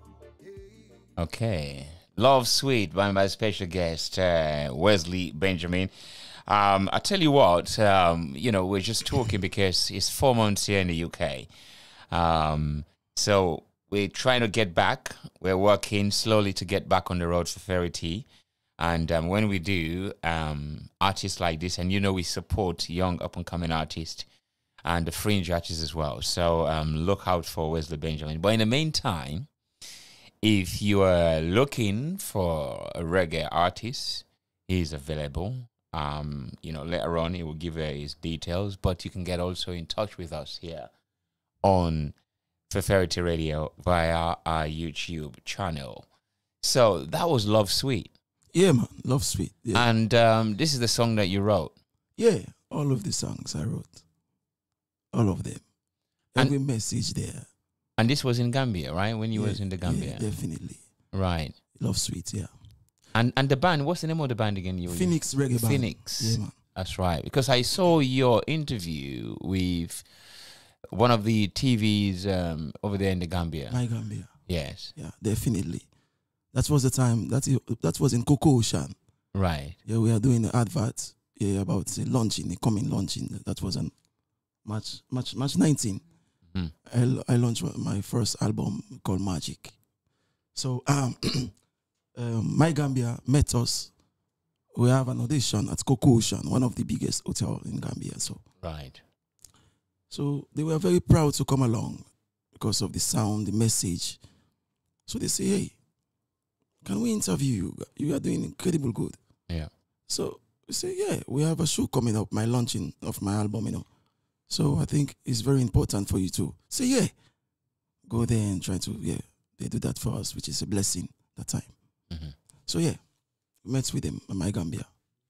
Hey. Okay. Love Sweet by my special guest, uh, Wesley Benjamin. Um, I tell you what, um, you know, we're just talking because it's four months here in the U K. Um, so we're trying to get back. We're working slowly to get back on the road for Feferity. And um, when we do, um, artists like this, and you know we support young up-and-coming artists and the fringe artists as well. So um, look out for Wesley Benjamin. But in the meantime, if you are looking for a reggae artist, he's available. Um, you know, later on he will give uh, his details, but you can get also in touch with us here on Feferity Radio via our YouTube channel. So that was Love Sweet. Yeah, man. Love Sweet. Yeah. And um, this is the song that you wrote. Yeah, all of the songs I wrote. All of them. Every and, message there. And this was in Gambia, right? When you yeah, was in the Gambia? Yeah, definitely. Right. Love Sweet, yeah. And and the band, what's the name of the band again? You Phoenix Reggae Band. Phoenix. Yeah, man. That's right. Because I saw your interview with one of the T Vs um, over there in the Gambia. My Gambia. Yes. Yeah, definitely. That was the time, that, that was in Coco Ocean. Right. Yeah, we are doing the advert yeah, about the launching, the coming launching. That was on March, March, March nineteenth. Mm. I, I launched my first album called Magic. So, um, um, My Gambia met us. We have an audition at Coco Ocean, one of the biggest hotels in Gambia. So, right. So they were very proud to come along because of the sound, the message. So they say, hey, can we interview you? You are doing incredible good. Yeah. So we say, yeah, we have a show coming up, my launching of my album, you know. So I think it's very important for you to say, yeah, go there and try to, yeah, they do that for us, which is a blessing that time. Mm-hmm. So yeah, we met with them in my Gambia.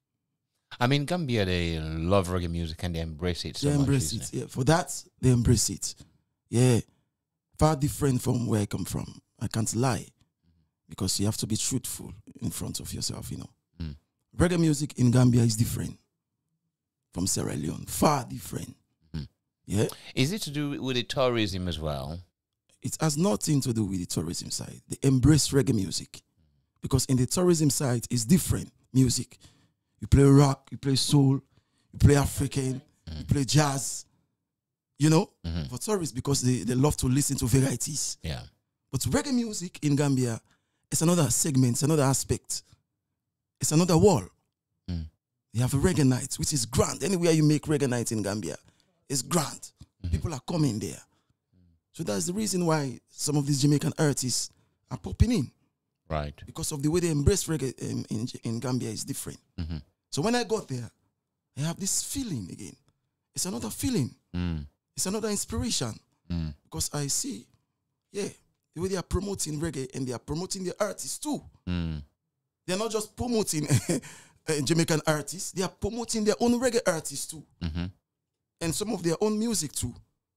I mean, Gambia, they love reggae music and they embrace it so They much, embrace it, it, yeah. For that, they embrace it. Yeah, far different from where I come from. I can't lie. Because you have to be truthful in front of yourself, you know. Mm. Reggae music in Gambia is different from Sierra Leone. Far different. Mm. Yeah. Is it to do with the tourism as well? It has nothing to do with the tourism side. They embrace reggae music. Because in the tourism side, it's different music. You play rock, you play soul, you play African, mm. you play jazz. You know? Mm-hmm. For tourists, because they, they love to listen to varieties. Yeah. But reggae music in Gambia, it's another segment, it's another aspect. It's another wall. Mm. You have a reggae night, which is grand. Anywhere you make reggae night in Gambia, it's grand. Mm-hmm. People are coming there. Mm. So that's the reason why some of these Jamaican artists are popping in. Right. Because of the way they embrace reggae in, in, in Gambia is different. Mm-hmm. So when I got there, I have this feeling again. It's another feeling. Mm. It's another inspiration. Mm. Because I see, yeah, the way they are promoting reggae and they are promoting the artists too. Mm. They're not just promoting Jamaican artists, they are promoting their own reggae artists too. Mm-hmm. And some of their own music too.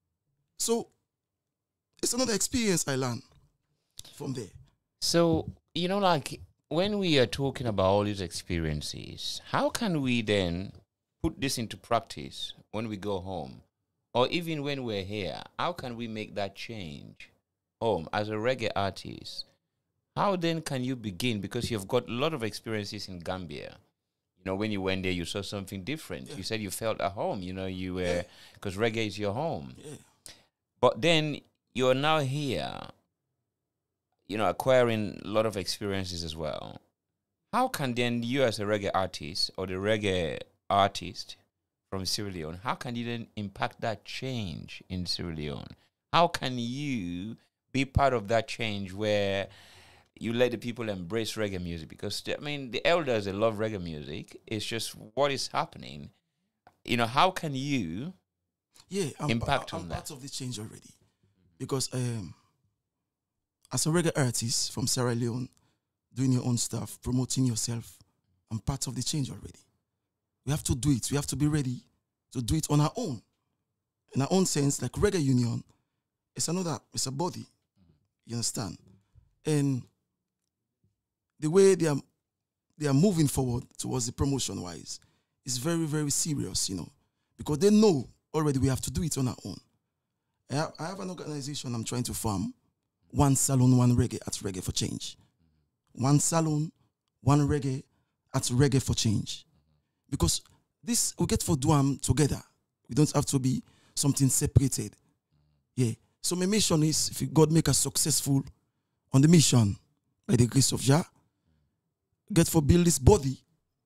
So it's another experience I learned from there. So, you know, like when we are talking about all these experiences, how can we then put this into practice when we go home? Or even when we're here, how can we make that change? Home as a reggae artist, how then can you begin? Because you've got a lot of experiences in Gambia. You know, when you went there, you saw something different. Yeah. You said you felt at home. You know, you were because yeah. reggae is your home. Yeah. But then you're now here. You know, acquiring a lot of experiences as well. How can then you, as a reggae artist or the reggae artist from Sierra Leone, how can you then impact that change in Sierra Leone? How can you be part of that change where you let the people embrace reggae music? Because, I mean, the elders, they love reggae music. It's just what is happening. You know, how can you yeah, I'm, impact I'm, on I'm that? I'm part of the change already. Because um, as a reggae artist from Sierra Leone, doing your own stuff, promoting yourself, I'm part of the change already. We have to do it. We have to be ready to do it on our own. in our own sense, like Reggae Union, it's another, it's a body. You understand? And the way they are they are moving forward towards the promotion wise is very, very serious, you know, because they know already we have to do it on our own. I have, I have an organization I'm trying to form. One salon, one reggae at Reggae for Change. One salon, one reggae at Reggae for Change. Because this, we get for do them together. We don't have to be something separated. Yeah. So my mission is, if God make us successful on the mission, by the grace of Jah, get for build this body,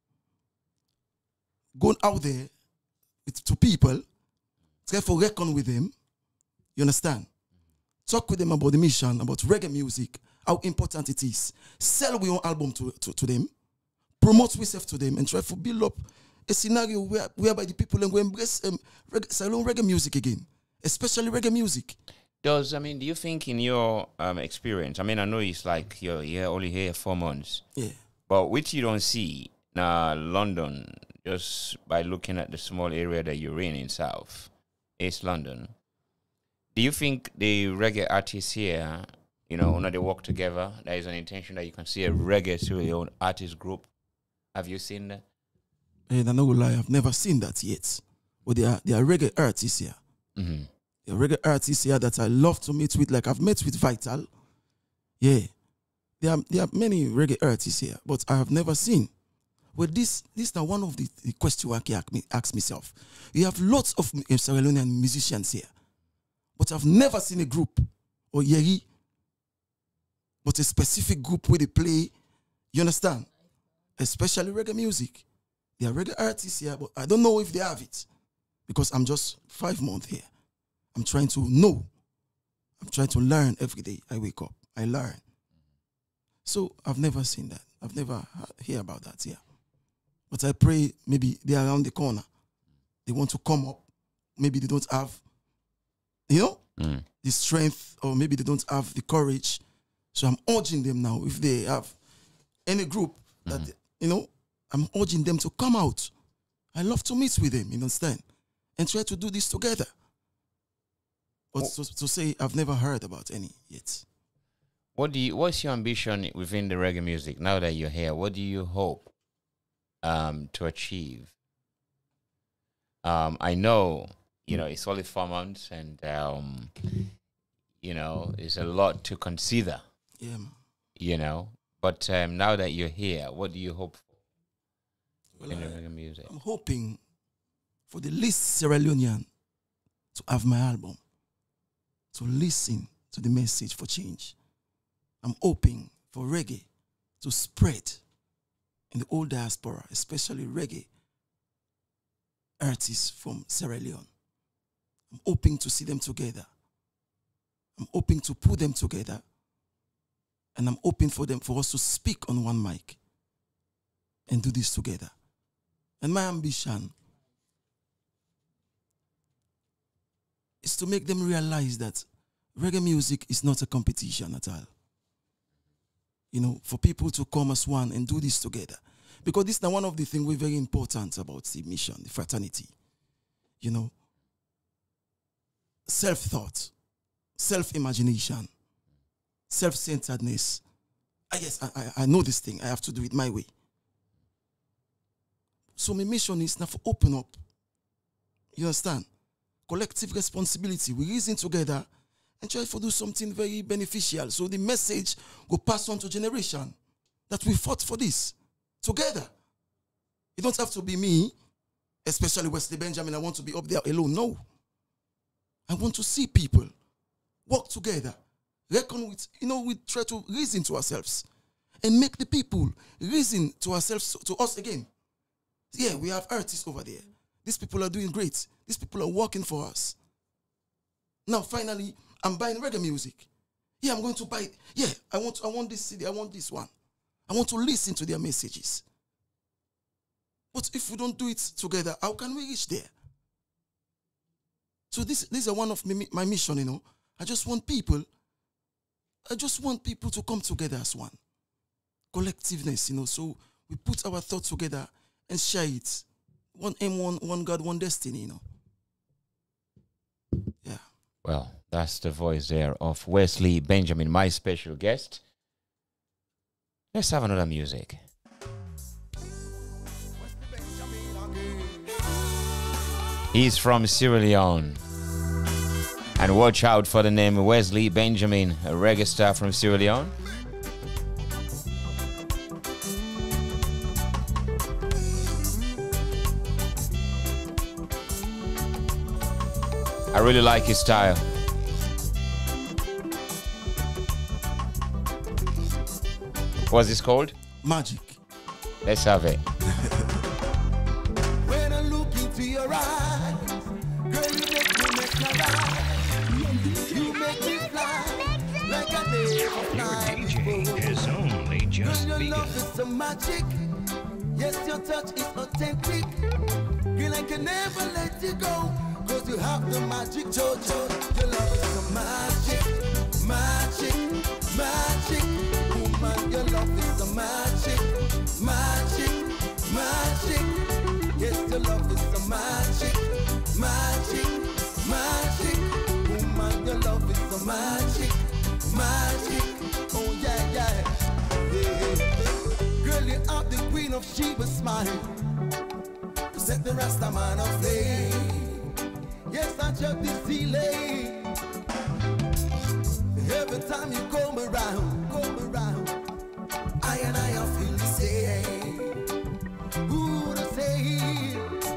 going out there with, to people, try for reckon with them. You understand? Talk with them about the mission, about reggae music, how important it is. Sell your own album to, to, to them, promote yourself to them, and try to build up a scenario where, whereby the people will embrace um, reggae, salon reggae music again, especially reggae music. Does, I mean, do you think in your um, experience, I mean, I know it's like you're, you're only here four months. Yeah. But which you don't see now, London, just by looking at the small area that you're in in South, East London, do you think the reggae artists here, you know, when they work together, there is an intention that you can see a reggae to your own artist group? Have you seen that? And I'm not gonna lie, I've never seen that yet. But there are, there are reggae artists here. Mm-hmm. There are reggae artists here that I love to meet with, like I've met with Vital. Yeah. There are, there are many reggae artists here, but I have never seen. Well, this this is now one of the, the questions I can ask, me, ask myself. You have lots of Sierra Leonean musicians here, but I've never seen a group or yeri, but a specific group where they play, you understand? Especially reggae music. There are reggae artists here, but I don't know if they have it because I'm just five months here. I'm trying to know. I'm trying to learn every day. I wake up, I learn. So I've never seen that. I've never heard about that here. But I pray maybe they're around the corner. They want to come up. Maybe they don't have, you know, mm. the strength, or maybe they don't have the courage. So I'm urging them now, if they have any group that, mm. you know, I'm urging them to come out. I love to meet with them, you understand? And try to do this together. But oh. to, to say I've never heard about any yet. What do you, what's your ambition within the reggae music now that you're here? What do you hope um, to achieve? Um, I know, you know, it's only four months and, um, you know, it's a lot to consider. Yeah, man. You know, but um, now that you're here, what do you hope for well, in I, the reggae music? I'm hoping for the least Sierra Leonean to have my album, to listen to the message for change. I'm hoping for reggae to spread in the whole diaspora, especially reggae artists from Sierra Leone. I'm hoping to see them together. I'm hoping to put them together. And I'm hoping for them, for us to speak on one mic and do this together. And my ambition is to make them realize that reggae music is not a competition at all. You know, for people to come as one and do this together. Because this is now one of the things we're very important about the mission, the fraternity. You know, self-thought, self-imagination, self-centeredness. I guess I, I, I know this thing. I have to do it my way. So my mission is now to open up. You understand? Collective responsibility. We reason together and try to do something very beneficial. So the message will pass on to generation that we fought for this together. It don't have to be me, especially Wesley Benjamin. I want to be up there alone. No. I want to see people work together. Reckon with, you know, we try to reason to ourselves and make the people reason to ourselves, to us again. Yeah, we have artists over there. These people are doing great. These people are working for us. Now, finally, I'm buying reggae music. Yeah, I'm going to buy it. Yeah, I want, I want this C D. I want this one. I want to listen to their messages. But if we don't do it together, how can we reach there? So this, these are one of my, my mission, you know. I just want people, I just want people to come together as one. Collectiveness, you know. So we put our thoughts together and share it. One aim, one, one God, one destiny, you know. Well, that's the voice there of Wesley Benjamin, my special guest. Let's have another music. He's from Sierra Leone. And watch out for the name Wesley Benjamin, a reggae star from Sierra Leone. I really like his style. What's this called? Magic. Let's have it. When I look into your eyes, girl, you make me make my life. You make me fly like I never Your fly D J before. has only just Girl, your begun. love is some magic. Yes, your touch is authentic. Girl, I can never let you go. Cause you have the magic, Jojo. Your love is some magic, magic, magic. Woman, your love is some magic, magic, magic. Yes, your love is some magic, magic, magic. Woman, your love is some magic, magic. Oh yeah, yeah, yeah. Girl, you have the queen of Sheba's smile. You set the Rasta man aflame. Yes, I just this delay. Every time you come around, come around, I and I feel the same. Who would have say?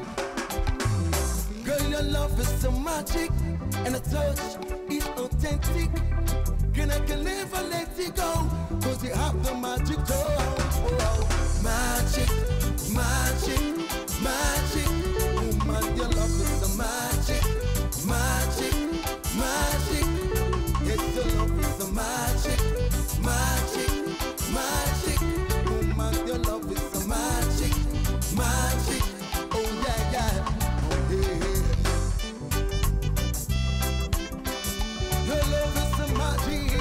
Girl, your love is so magic, and a touch is authentic. Girl, I can never let it go, cause you have the magic. Oh, oh, magic, magic, magic. Woman, your love is so magic, magic, magic. Yes, your love is so magic, magic, magic. Woman, your love is so magic, magic. Oh yeah, yeah, oh yeah. Your love is so magic.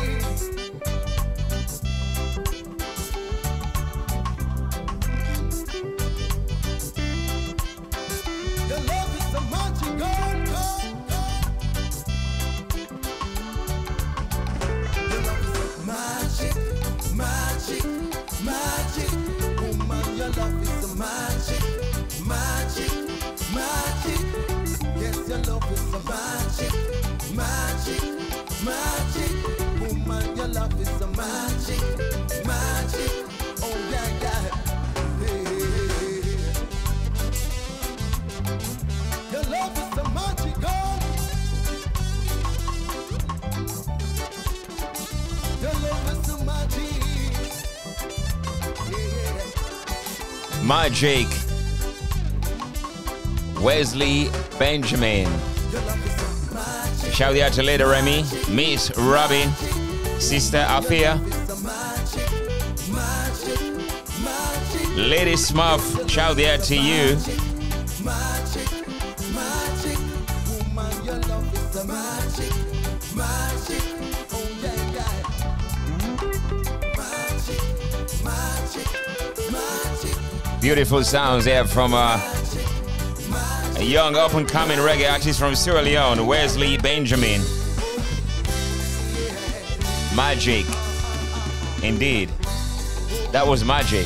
Your love is so magic, girl, girl, girl. Your love is so magic, magic, magic. Woman, your love is so magic, magic, magic. Yes, your love is so magic, magic, magic. Woman, your love is so magic, magic. Oh yeah, yeah. Hey. Your love is so magical. Your love is so magic. Yeah. Magic. Wesley Benjamin. Your love is so magic. Shout out to Lady Remy, Miss Robin, Sister Afia, So magic, magic, magic, Lady Smurf. Shout out to you. magic, magic. Woman, your love is so magic, magic. Oh yeah, yeah. Magic, magic, magic. Beautiful sounds there from uh, a young up-and-coming reggae artist from Sierra Leone, Wesley Benjamin. Magic. Indeed. That was magic.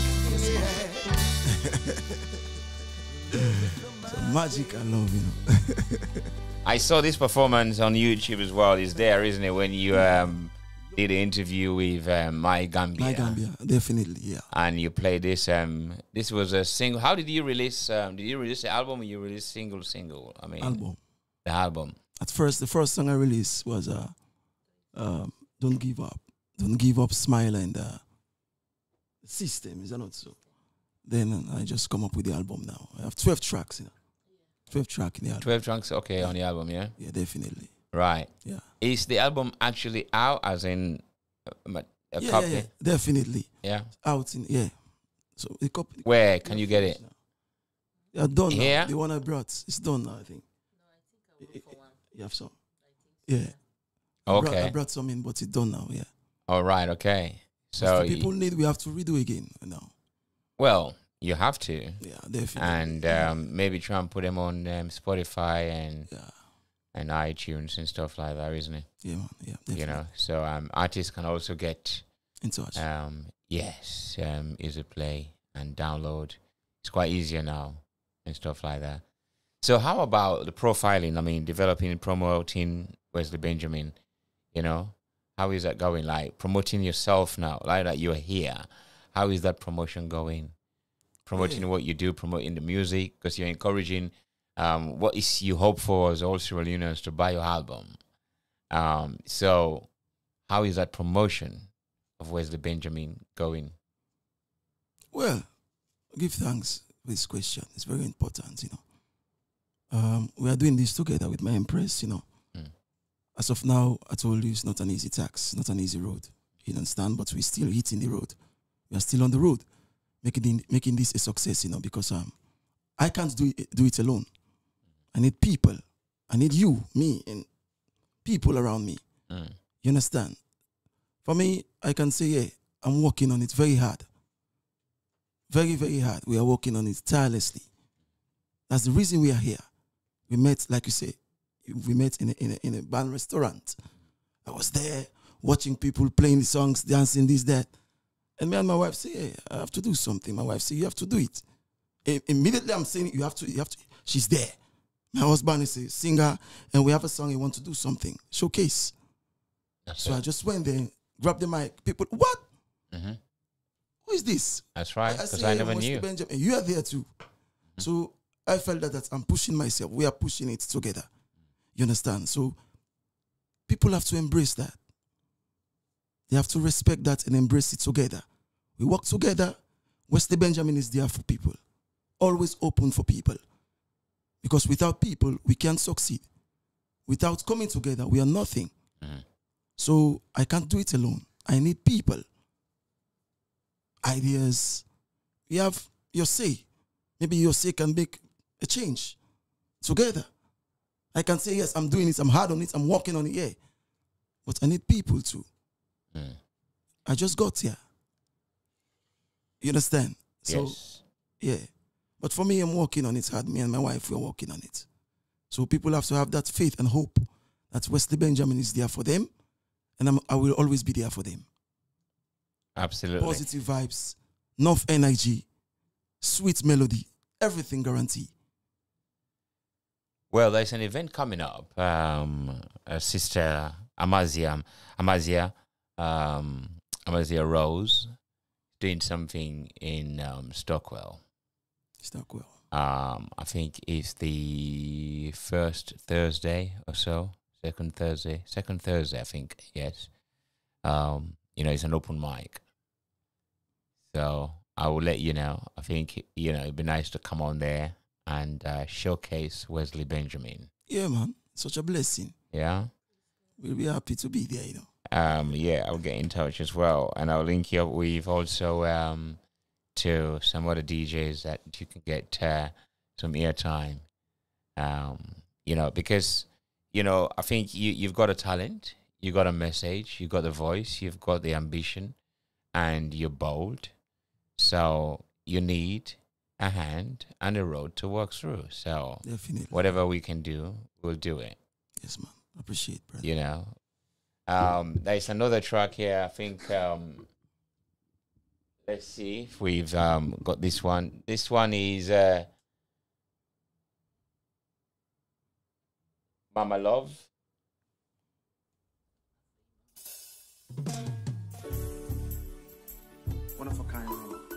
So magic, I love, you know. I saw this performance on YouTube as well. It's there, isn't it? When you um, did an interview with um, My Gambia. My Gambia, definitely, yeah. And you played this. Um, this was a single. How did you release? Um, did you release the album or you release single, single? I mean, Album. the album. At first, the first song I released was uh, um, Don't Give Up. Don't Give Up, Smile, and uh, System, is that not so? Then I just come up with the album now. I have twelve tracks, you know. twelve tracks in the album. twelve tracks, okay, on the album, yeah? Yeah, definitely. Right. Yeah. Is the album actually out, as in a, a Yeah, copy? yeah, yeah, definitely. Yeah. Out in, yeah. So the copy. Where can you get it? Yeah, done Here? now. The one I brought, it's done now, I think. You have some? Yeah. I brought, Okay. I brought some in, but it's done now, yeah. All right, okay. So, So people need, we have to redo again now. well, you have to. Yeah, definitely. And um, maybe try and put them on um, Spotify and yeah. and iTunes and stuff like that, isn't it? Yeah, man. Yeah, definitely. You know, so um, artists can also get in touch. Um, yes, um, easy play and download. It's quite easier now and stuff like that. So how about the profiling? I mean, developing and promoting Wesley Benjamin, you know, how is that going? Like promoting yourself now, like that you're here. How is that promotion going? Promoting yeah. what you do, promoting the music, because you're encouraging um, what is you hope for as all Sierra Leoneans to buy your album. Um, so how is that promotion of Wesley Benjamin going? Well, give thanks for this question. It's very important, you know. Um, we are doing this together with my Empress, you know. Mm. As of now, I told you it's not an easy task, not an easy road. You understand? But we're still hitting the road. We are still on the road, making making this a success, you know, because um, I can't do it, do it alone. I need people. I need you, me, and people around me. Mm. You understand? For me, I can say, yeah, I'm working on it very hard. Very, very hard. We are working on it tirelessly. That's the reason we are here. We met, like you say, we met in a, in a, in a band restaurant. I was there watching people playing the songs, dancing, this, that. And me and my wife say, hey, I have to do something. My wife say, you have to do it. I, immediately I'm saying, you have to, you have to. She's there. My husband is a singer, and we have a song, he wants to do something. Showcase. That's so it. I just went there, grabbed the mic. People, what? Mm-hmm. Who is this? That's right, because I, I, I never knew. Benjamin. You are there too. Mm-hmm. So I felt that, that I'm pushing myself. We are pushing it together. You understand? So people have to embrace that. They have to respect that and embrace it together. We work together. Wesley Benjamin is there for people. Always open for people. Because without people, we can't succeed. Without coming together, we are nothing. Mm-hmm. So I can't do it alone. I need people. Ideas. You have your say. Maybe your say can make a change. Together. I can say, yes, I'm doing it. I'm hard on it. I'm working on it. Yeah. But I need people too. Mm. I just got here. You understand? So, yes. Yeah. But for me, I'm working on it hard. Me and my wife, we're working on it. So people have to have that faith and hope that Wesley Benjamin is there for them. And I'm, I will always be there for them. Absolutely. Positive vibes, enough energy, sweet melody, everything guaranteed. Well, there's an event coming up. Um, uh, Sister Amazia, Amazia, um, Amazia Rose, doing something in um, Stockwell. Stockwell. Um, I think it's the first Thursday or so. Second Thursday. Second Thursday, I think, yes. Um, you know, it's an open mic. So I will let you know. I think, you know, it'd be nice to come on there and uh, showcase Wesley Benjamin. Yeah, man. Such a blessing. Yeah. We'll be happy to be there, you know. Um, yeah, I'll get in touch as well. And I'll link you up with also um, to some other D Js that you can get uh, some airtime. Um, you know, because, you know, I think you, you've got a talent, you got a message, you got the voice, you've got the ambition, and you're bold. So you need a hand and a road to walk through. So definitely, whatever we can do, we'll do it. Yes, man. Appreciate it, brother. You know. Um, there's another track here. I think um, let's see if we've um, got this one. This one is uh, Mama Love. One of a kind.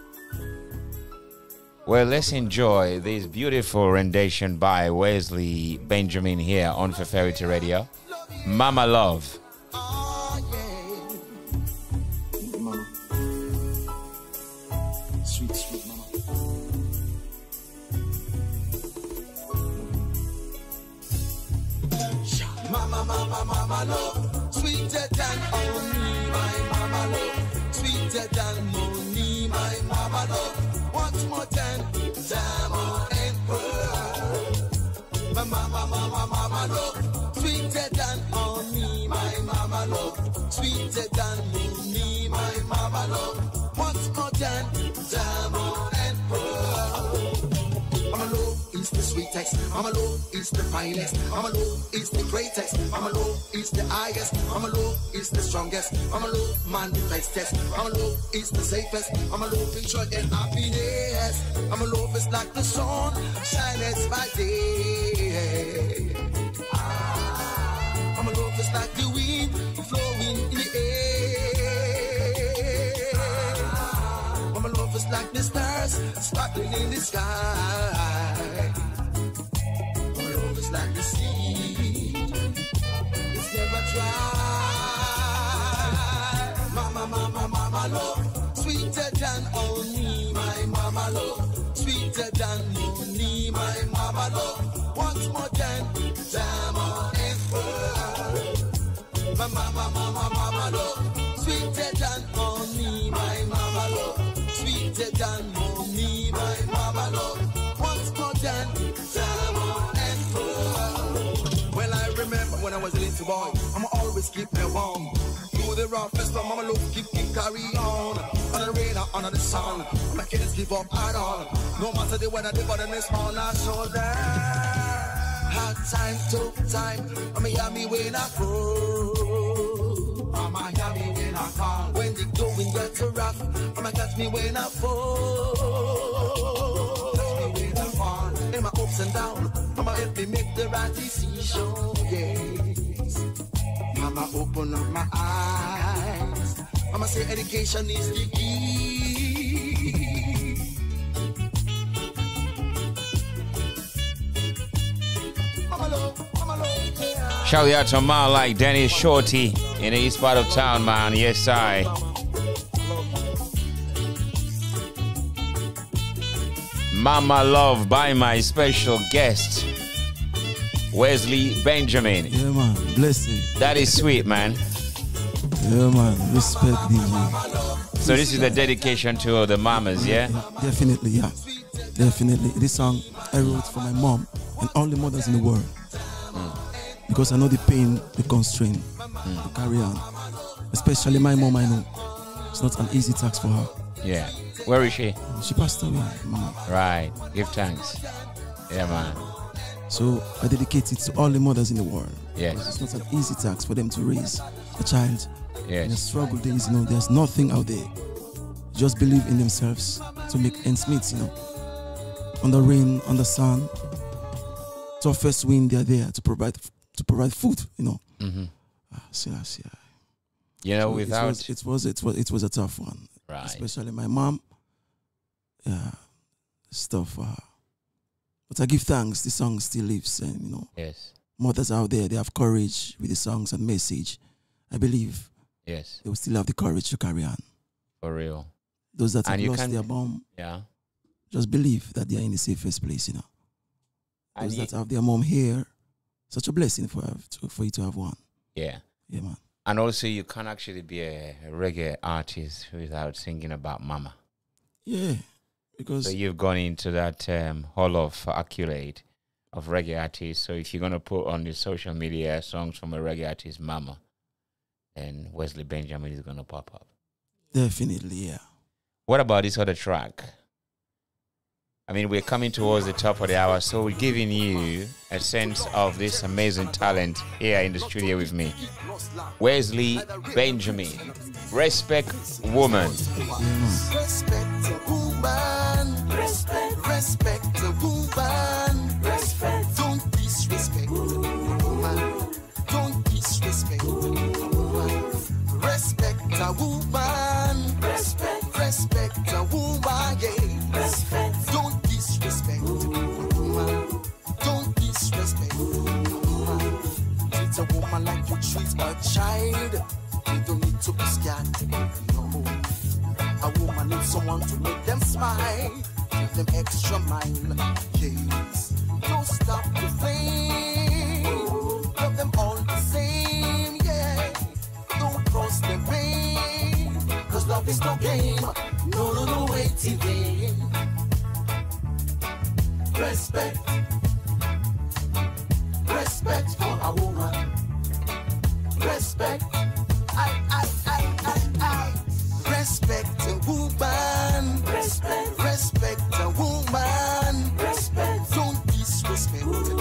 Well, let's enjoy this beautiful rendition by Wesley Benjamin here on Feferity Radio. Mama Love. Oh, yeah. Mama. Sweet, sweet mama. Mama, mama, mama love, sweeter than honey, my mama love, sweeter than money, my mama love, what's more than diamond and pearl. My mama, mama, mama love, sweeter than honey, my mama love, sweeter than money, my mama love, what's more than diamond and pearl. Mama love is the sweetest. Mama love is the finest. Mama love is the greatest. Mama love is the highest. Mama love is the strongest. Mama love man the bestest. Mama love is the safest. Mama love is joy and happiness. Mama love is like the sun, shines by day. Ah, Mama love is like the wind flowing in the air. Mama love is like the stars sparkling in the sky. Mama love is like the sea, it's never dry. Mama, mama, mama love, sweeter than honey. My mama love, sweeter than honey. My mama love, what's more than diamond and pearl. My mama, mama, mama love, sweeter than honey. My mama love, sweeter than honey. My mama love, what's more than diamond and pearl. Well, I remember when I was a little boy, I'ma always keep me warm. Through the roughest storm, Mama love keep keep carry on. On the rain or under the sun, my kids give up at all. No matter the weather, the bottom is on our shoulder. Hard time, tough time, Mama hear me when I fall. Mama hear me when I fall. When the going gets rough, Mama catch me when I fall. Catch me when I fall. In my ups and downs, Mama help me make the right decision. Yes. Mama open up my eyes. Mama say education is the key. Mama love, mama love, yeah. Shout out to a man like Dennis Shorty in the east part of town, man. Yes, I. Mama Love by my special guest, Wesley Benjamin. Yeah, man. Blessing. That is sweet, man. Yeah, man. Respect, D J. So this is the dedication to the mamas, yeah? Yeah, definitely, yeah. Definitely. This song I wrote for my mom and all the mothers in the world. Mm. Because I know the pain, the constraint mm. to carry on. Especially my mom, I know. It's not an easy task for her. Yeah. Where is she? She passed away, mom. Right. Give thanks. Yeah, man. So I dedicate it to all the mothers in the world. Yes. It's not an easy task for them to raise a child. Yes. In the struggle days, you know, there's nothing out there. Just believe in themselves to make ends meet, you know. On the rain, on the sun, toughest wind, they're there to provide to provide food, you know. Mm-hmm. Ah, see, see, you know, so without it was, it was it was it was a tough one, right? Especially my mom. Yeah, stuff. Uh, but I give thanks. The song still lives, and you know, yes, mothers out there, they have courage with the songs and message. I believe, yes, they will still have the courage to carry on. For real. Those that and have lost can, their mom, yeah, just believe that they are in the safest place, you know. And Those you, that have their mom here, such a blessing for to, for you to have one. Yeah, yeah, man. And also, you can't actually be a reggae artist without singing about mama. Yeah, because so you've gone into that um, hall of accolade of reggae artists. So if you're gonna put on the social media songs from a reggae artist, mama, then Wesley Benjamin is gonna pop up. Definitely, yeah. What about this other track? I mean, we're coming towards the top of the hour, so we're giving you a sense of this amazing talent here in the studio with me. Wesley Benjamin. Respect woman. Yeah. Respect a woman. Respect. Respect a woman. Respect. Don't disrespect a woman. Don't disrespect a woman. Respect a woman. Respect. Respect a woman. Yeah. Respect. Don't disrespect a woman. Don't disrespect a woman. Treat a woman like you treat a child. You don't need to be scared. No. A woman needs someone to make them smile. Give them extra mile. Yes. Don't stop the flame. Love them all the same. Yeah. Don't cross the pain. Cause love is no game. No, no, no, wait in vain. Respect. Respect for a woman. Respect. I, I, I, I, I. Respect a woman. Respect. Respect a woman. Respect. Don't disrespect.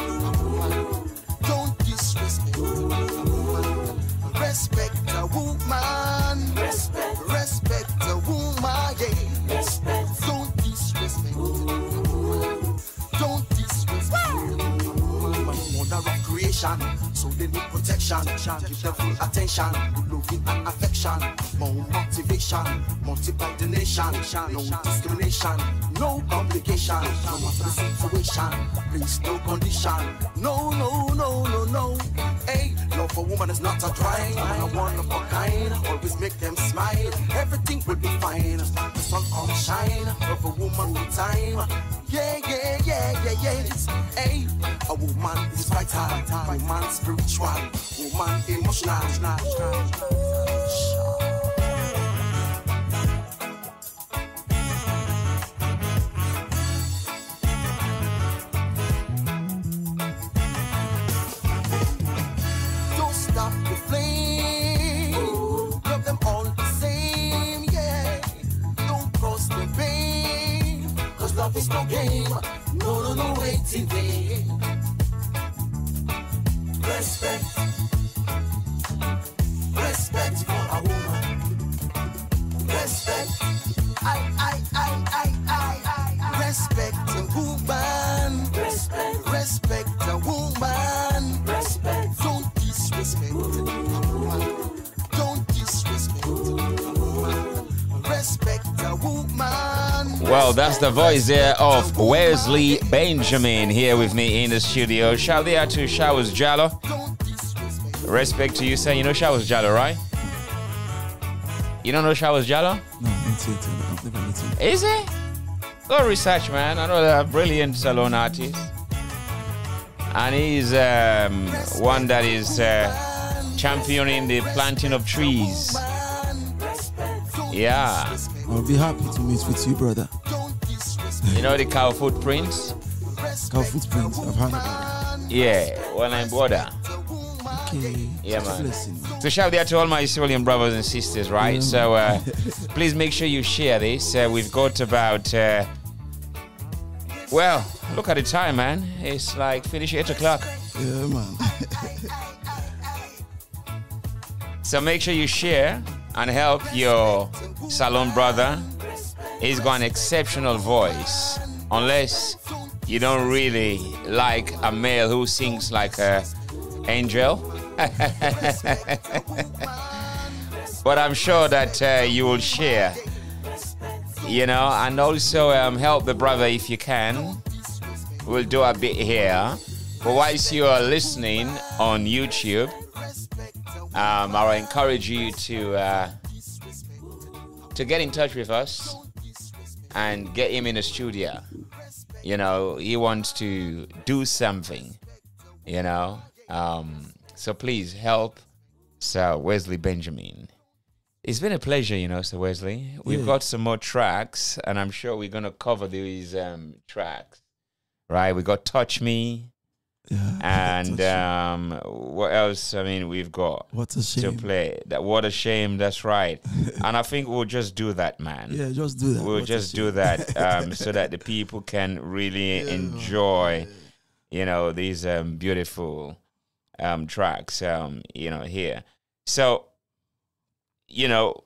Respect a woman. Respect. Respect a woman. Yeah. Respect. Don't disrespect. Don't disrespect. Mother of creation, so they need protection. Give them full attention, good loving and affection. More motivation, multiply the nation. No discrimination, no complication. No matter the situation, please no condition. No, no, no, no, no. Hey, love for woman is not a crime. I one of a kind, always make them smile. Everything will be fine. The sun all shine. Love a woman with time. Yeah, yeah, yeah, yeah, yeah. Hey, a woman is vital, woman spiritual, woman emotional. Don't stop the flame. Love them all the same, yeah. Don't cross the pain, cause love is no game. No, no, no, wait in vain. Respect, respect for a woman. Respect, I, I, I, I, I, I. Respect a woman. Respect, respect a woman. Respect, don't disrespect a woman. Don't disrespect a woman. Respect a woman. Well, that's the voice there of Wesley Benjamin here with me in the studio. Shout out to Showers Jallo. Respect to you, sir. You know Showers Jallo, right? You don't know Showers Jallo? No, not yet. I've never met him. Is it? Go research, man. I know they're a brilliant salon artist. And he's um, one that is uh, championing the planting of trees. Yeah. I'll be happy to meet with you, brother. You know the cow footprints? Cow footprints, I've heard about it. Yeah, well, I'm border. Okay. Yeah, Such a man. blessing. So shout out to all my Australian brothers and sisters, right? Yeah. So uh, please make sure you share this. Uh, we've got about, uh, well, look at the time, man. It's like finish eight o'clock. Yeah, man. So make sure you share and help your salon brother. He's got an exceptional voice. Unless you don't really like a male who sings like a angel. But I'm sure that uh, you will share, you know, and also um, help the brother if you can. We'll do a bit here. But whilst you are listening on YouTube, um, I'll encourage you to uh, to get in touch with us and get him in the studio. You know, he wants to do something, you know. Um, so please help Sir Wesley Benjamin. It's been a pleasure, you know, Sir Wesley. We've Yeah. got some more tracks, and I'm sure we're going to cover these um, tracks, right? We got Touch Me, Yeah. and Touch me. um, what else? I mean, we've got What a to shame. play. That What a Shame, that's right. And I think we'll just do that, man. Yeah, just do that. We'll What a just shame. do that um, so that the people can really Yeah. enjoy, you know, these um, beautiful um, tracks, um, you know, here. So, you know,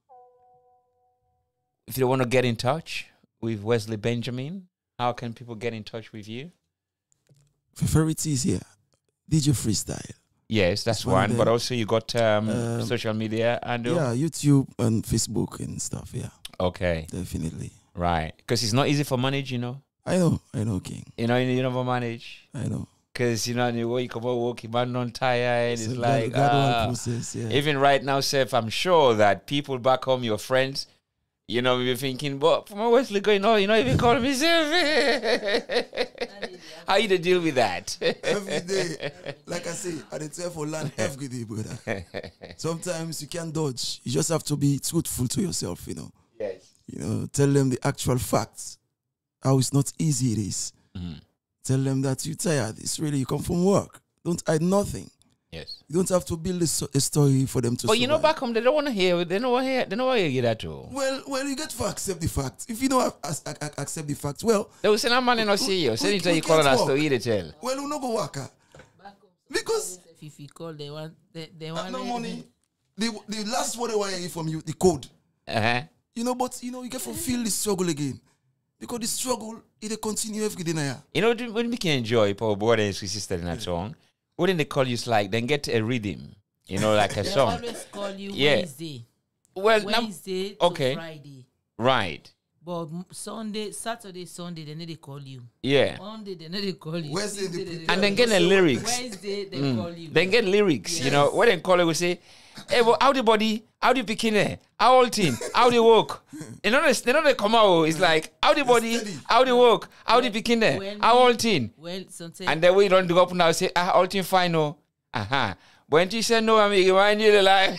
if you want to get in touch with Wesley Benjamin, how can people get in touch with you? Feferity is here. D J Freestyle. Yes, that's It's one of one. But them. also you got um, Um, social media and Yeah, YouTube and Facebook and stuff. Yeah, okay, definitely. right. Because it's not easy for manage, you know. I know, I know, King. You know, you never manage. I know. Because, you know, you wake up, walk, you man on tired. It's It's a like, grad- gradual ah. process. Yeah. Even right now, Seth, I'm sure that people back home, your friends, you know, you're thinking, but from Wesley going on, you know, even call me Seth. How you to deal with that? Every day, like I say, I dey tell for land every day, brother. Sometimes you can't dodge. You just have to be truthful to yourself, you know. Yes. You know, tell them the actual facts, how it's not easy it is. Mhm. Tell them that you're tired. It's really, you come from work. Don't hide nothing. Yes. You don't have to build a, so- a story for them to But you know, survive. back home, they don't want to hear. They don't want to hear. They don't want to hear that too. Well, well, you get to accept the facts. If you don't have, as- ac- ac- accept the facts, well, They will say, "No man, no see you." we- Say it we you calling can't us to walk. eat it tell. well, we no go work. ah. Because If you call, they want, they, they ah, want no money. the, the last word I hear from you, the code. Uh-huh. You know, but you know, you get to feel the struggle again. Because the struggle, it continue every day now. You know, when we can enjoy Paul Border and his sister in that song, wouldn't they call you like, then get a rhythm, you know, like a they song. They always call you yeah. Wednesday. Well, Wednesday to okay. Friday. Right. But Sunday, Saturday, Sunday, they need to call you. Yeah. Monday, they need to call you. Wednesday, Tuesday, they they And then call get the you. lyrics. Wednesday, they Mm. call you. Then get lyrics, Yes. you know. When they call it, we say, hey, well, how the body, how the bikini, how old team, how they walk. You know, they know they come out. It's like, how the body, how they walk, how the bikini, When how we- old team. Well, sometimes. And then we don't go up now say, ah, all team fine, no. Uh-huh. When she said no, I mean, remind you like.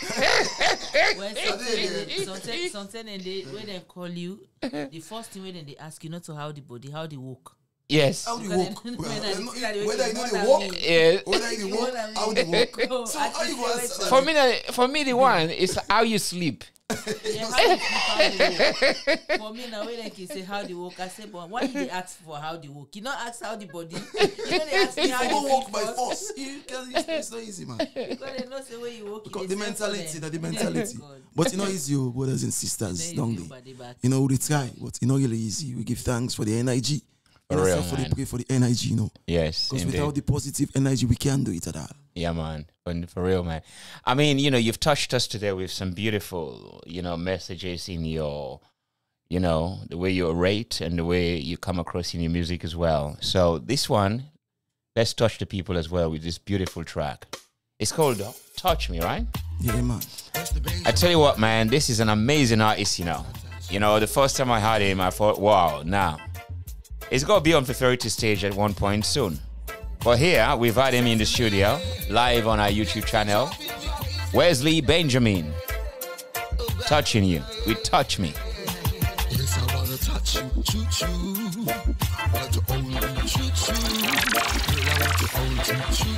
Well, sometimes, sometimes, sometimes and they, when they call you, the first thing when they ask you not to how the body, how the walk. Yes. How they Because walk? then- Well, when I they know- see that they whether you know walk they more walk, than me. Yeah. whether you More walk, than how me. they walk. No, So I how you think go they answer wait For me, the- for me, the one is how you sleep. Yeah, how you sleep, how they walk. For me now, when they can say how they walk, I say, but why did they ask for how they walk? You not ask how the body. You know they ask me how You they go walk walk by force. You can, it's, it's not easy, man. Because they know say where you walk. Because they the say for mentality, them. that the mentality. God. But you know, it's you, brothers and sisters, Then don't you they? body back. You know, we try, but you know, really easy. We give thanks for the N I G. For You know, real, so for man. the pray for the N I G, you know. Yes, Because indeed. without the positive energy, we can't do it at all. Yeah, man. For, for real, man. I mean, you know, you've touched us today with some beautiful, you know, messages in your, you know, the way you rate and the way you come across in your music as well. So this one, let's touch the people as well with this beautiful track. It's called Touch Me, right? Yeah, man. I tell you what, man, this is an amazing artist, you know. You know, the first time I heard him, I thought, wow, now, it's going to be on Feferity stage at one point soon. But here, we've had him in the studio, live on our YouTube channel. Wesley Benjamin, touching you with Touch Me. Yes, I wanna touch you, choo choo. Want to hold you, choo choo. Girl, I want to hold you, choo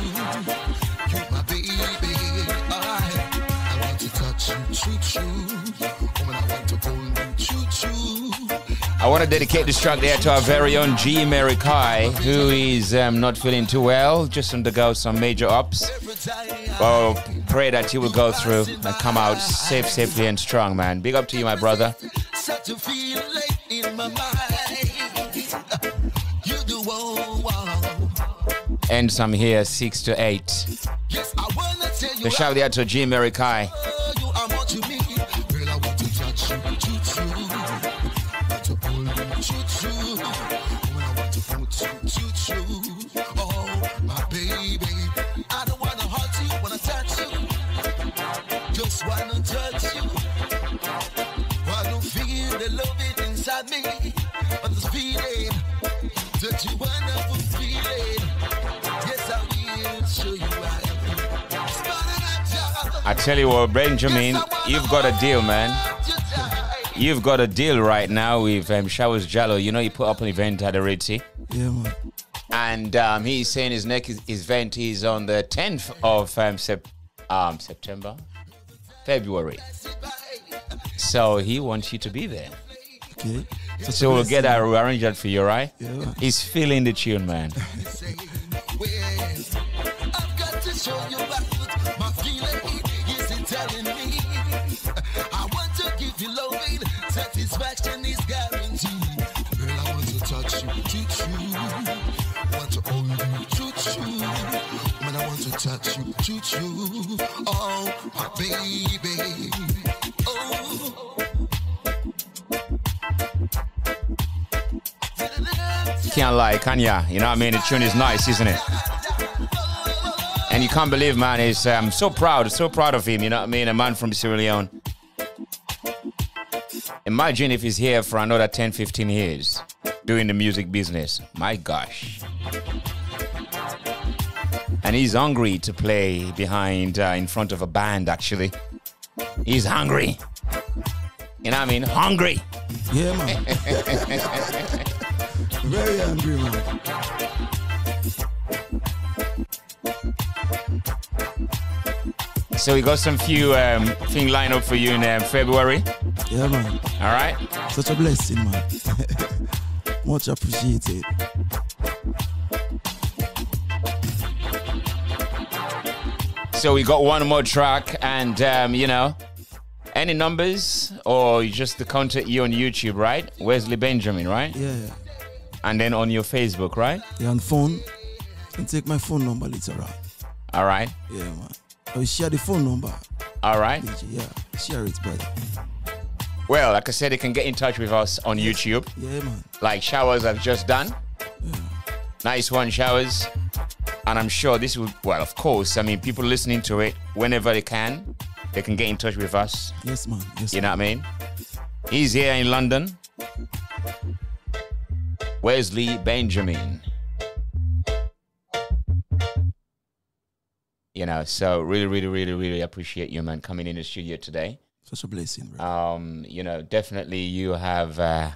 choo. You my baby, I, I want to touch you, choo choo. Woman, I want to hold you, choo choo. I want to dedicate this track there to our very own G. Mary Kai, who is um, not feeling too well, just undergo some major ups. Well, pray that you will go through and come out safe, safely and strong, man. Big up to you, my brother. Such a feeling in my mind. You do wow, wow. And some here, six to eight. Yes, I wanna tell you. The shout out to G. Mary Kai. You are more to me. Girl, I want to touch you, choo choo. Want to hold you, choo choo. When I want to hold you, choo choo. Oh, my baby. I don't wanna hurt you, wanna touch you. Just wanna touch you. Wanna feel the love inside me. But this feeling, such a wonderful feeling. Yes, I will show you I am. I tell you what, Benjamin, you've got a deal, man. You've got a deal right now with um, Showers Jallo. You know, he put up an event at the Red Sea. Yeah, man. And um, he's saying his next event is on the tenth of um, sep- um, September, February. So he wants you to be there. Okay. So we'll get that arranged for you, right? Yeah, man. He's feeling the tune, man. I've got to show you back my feeling isn't telling me. I want to give you loving, satisfaction is guaranteed. Girl, I want to touch you, choo choo. Want to hold you, choo choo. Man, I want to touch you, choo choo. Oh, my baby. Oh. Can't lie, can ya? You know what I mean? The tune is nice, isn't it? And you can't believe, man, he's um, so proud, so proud of him, you know what I mean? A man from Sierra Leone. Imagine if he's here for another ten, fifteen years doing the music business. My gosh. And he's hungry to play behind, uh, in front of a band, actually. He's hungry. You know what I mean? Hungry. Yeah, man. Very angry, man. So we got some few um, thing lined up for you in um, February. Yeah, man. All right. Such a blessing, man. Much appreciated. So we got one more track, and um, you know, any numbers or just to contact you on YouTube, right? Wesley Benjamin, right? Yeah, yeah. And then on your Facebook, right? Yeah, on phone. You can take my phone number later on. All right. Yeah, man. I will share the phone number. All right. D J, yeah, share it, brother. Well, like I said, you can get in touch with us on yes. YouTube. Yeah, man. Like Showers have just done. Yeah. Nice one, Showers. And I'm sure this will, well, of course, I mean, people listening to it, whenever they can, they can get in touch with us. Yes, man. Yes, you man. know what I mean? He's here in London. Wesley Benjamin. You know, so really, really, really, really appreciate you, man, coming in the studio today. Such a blessing, bro. Um, you know, definitely you have uh,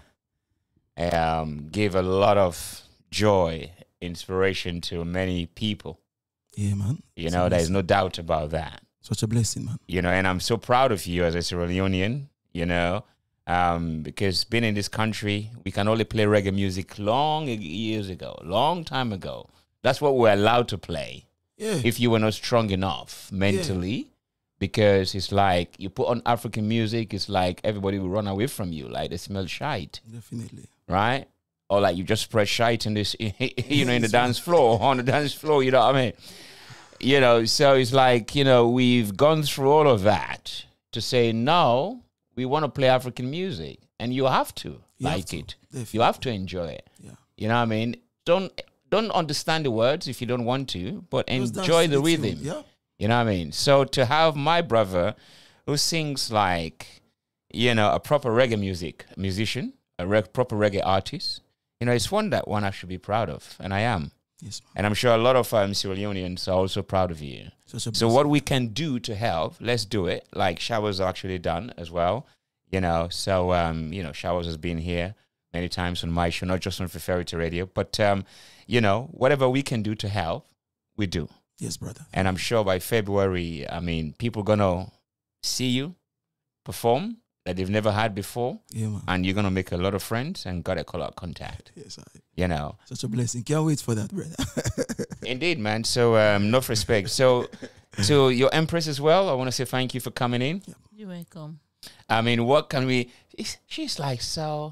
um, give a lot of joy, inspiration to many people. Yeah, man. You Such know, there's no doubt about that. Such a blessing, man. You know, and I'm so proud of you as a Sierra Leonean, you know, um, because being in this country, we can only play reggae music long years ago, long time ago. That's what we're allowed to play. Yeah. If you were not strong enough mentally, yeah. Because it's like you put on African music, it's like everybody will run away from you, like they smell shite. Definitely. Right? Or like you just spread shite in this, you know, in the dance floor, on the dance floor, you know what I mean? You know, so it's like, you know, we've gone through all of that to say, no, we want to play African music. And you have to you like have to. it. Definitely. You have to enjoy it. Yeah. You know what I mean? Don't don't understand the words if you don't want to, but enjoy the rhythm. Yeah. You know what I mean? So to have my brother who sings like, you know, a proper reggae music musician, a reg- proper reggae artist, you know, it's one that one I should be proud of. And I am. Yes, man. And I'm sure a lot of um, Sierra Leoneans are also proud of you. So what we can do to help, let's do it. Like Showers are actually done as well. You know, so, um, you know, Showers has been here many times on my show, not just on Feferity Radio. But, um, you know, whatever we can do to help, we do. Yes, brother. And I'm sure by February, I mean, people going to see you perform that they've never had before. Yeah, man. And you're going to make a lot of friends and got a call out contact. Yes, I. You know. Such a blessing. Can't wait for that, brother. Indeed, man. So, um, enough respect. So, to your Empress as well, I want to say thank you for coming in. Yep. You're welcome. I mean, what can we... She's like, so...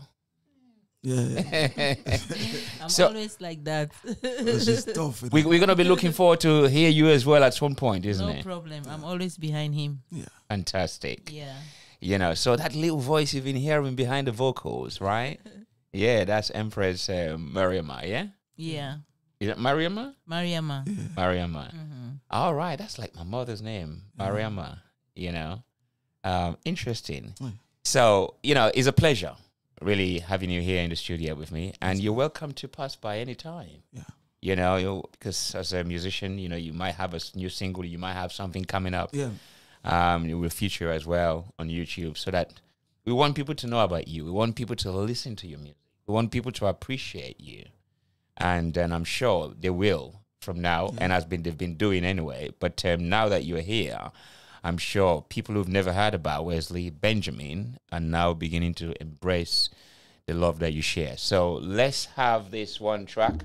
Yeah. I'm so, always like that. She's tough. We, we're going to be looking forward to hear you as well at some point, isn't no it? No problem. I'm always behind him. Yeah. Fantastic. Yeah. You know, so that little voice you've been hearing behind the vocals, right? Yeah, that's Empress uh, Mariama, yeah? Yeah. Is it Mariama? Mariama. Yeah. Mariama. Mm-hmm. All right, that's like my mother's name, Mariama, you know? Um, interesting. Mm. So, you know, it's a pleasure really having you here in the studio with me, and you're welcome to pass by any time. Yeah. You know, you because as a musician, you know, you might have a new single, you might have something coming up. Yeah. Um, it will feature as well on YouTube, so that we want people to know about you. We want people to listen to your music. We want people to appreciate you, and then I'm sure they will from now, yeah. and has been they've been doing anyway. But um, now that you're here, I'm sure people who've never heard about Wesley Benjamin are now beginning to embrace the love that you share. So let's have this one track.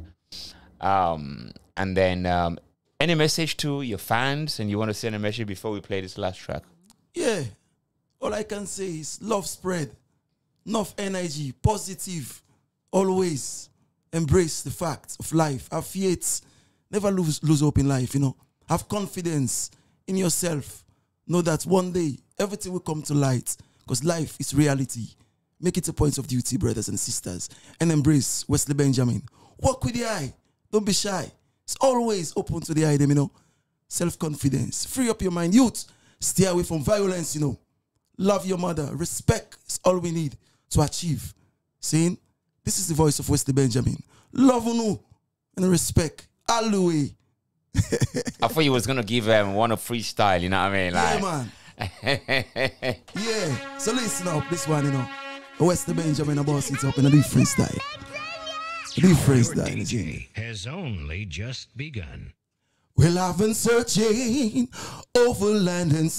Um, and then um, any message to your fans, and you want to send a message before we play this last track? Yeah. All I can say is love spread. Enough energy, positive, always. Embrace the facts of life. Have faith. Never lose, lose hope in life, you know. Have confidence in yourself. Know that one day, everything will come to light because life is reality. Make it a point of duty, brothers and sisters, and embrace Wesley Benjamin. Walk with the eye. Don't be shy. It's always open to the eye, you know. Self-confidence. Free up your mind. Youth, stay away from violence, you know. Love your mother. Respect is all we need to achieve. Saying, this is the voice of Wesley Benjamin. Love you and respect. All the way. I thought you was gonna give um, one of freestyle, you know what I mean? Like, yeah, man. Yeah. So listen up, this one, you know. Wesley Benjamin about it up and I do freestyle. I do freestyle. Your D J has only just begun. Well, I've been searching over land and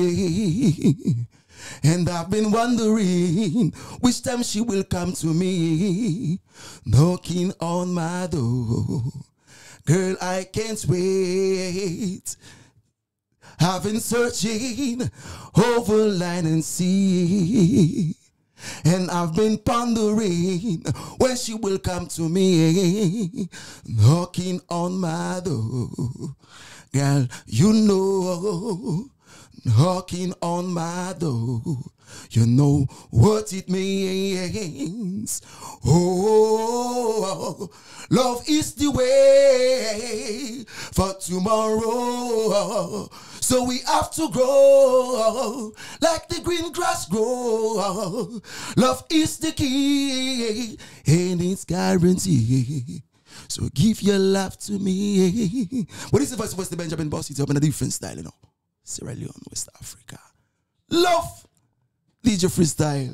sea, and I've been wondering which time she will come to me, knocking on my door. Girl, I can't wait. I've been searching over land and sea, and I've been pondering when she will come to me, knocking on my door. Girl, you know, knocking on my door. You know what it means. Oh, love is the way for tomorrow. So we have to grow like the green grass grow. Love is the key and it's guaranteed. So give your love to me. What is the voice of Wesley Benjamin, boss? It's up in a different style, you know. Sierra Leone, West Africa. Love! D J Freestyle.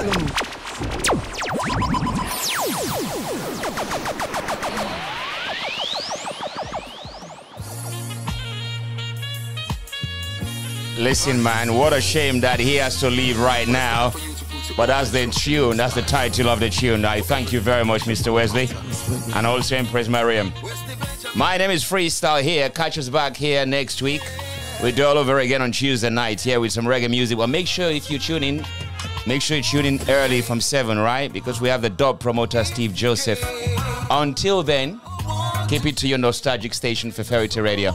Listen, man, what a shame that he has to leave right now. But that's the tune, that's the title of the tune. I thank you very much, Mister Wesley. And also Empress Mariam. My name is Freestyle here. Catch us back here next week. We do all over again on Tuesday night here with some reggae music. Well, make sure if you tune in, make sure you tune in early from seven, right? Because we have the dub promoter, Steve Joseph. Until then, keep it to your nostalgic station, Feferity Radio.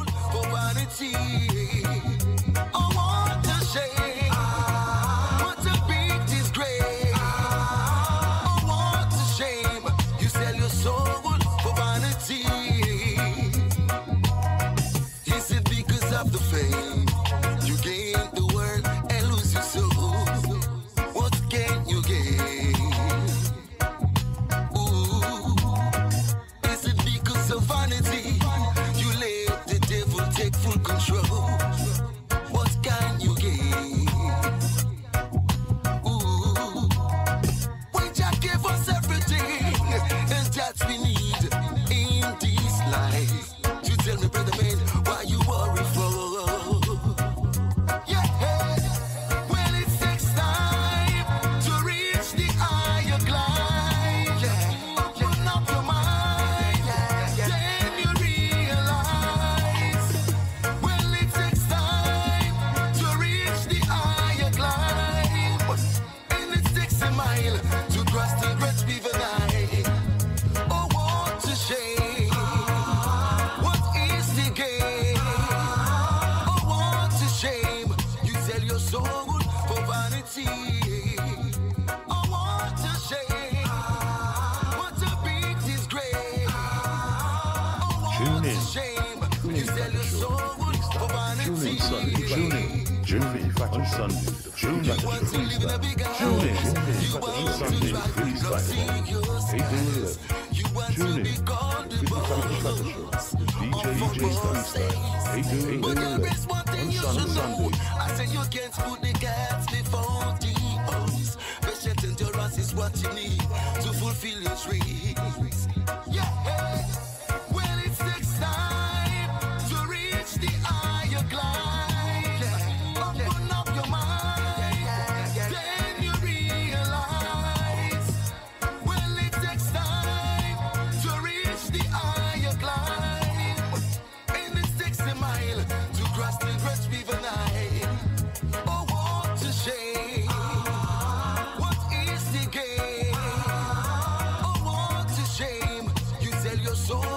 So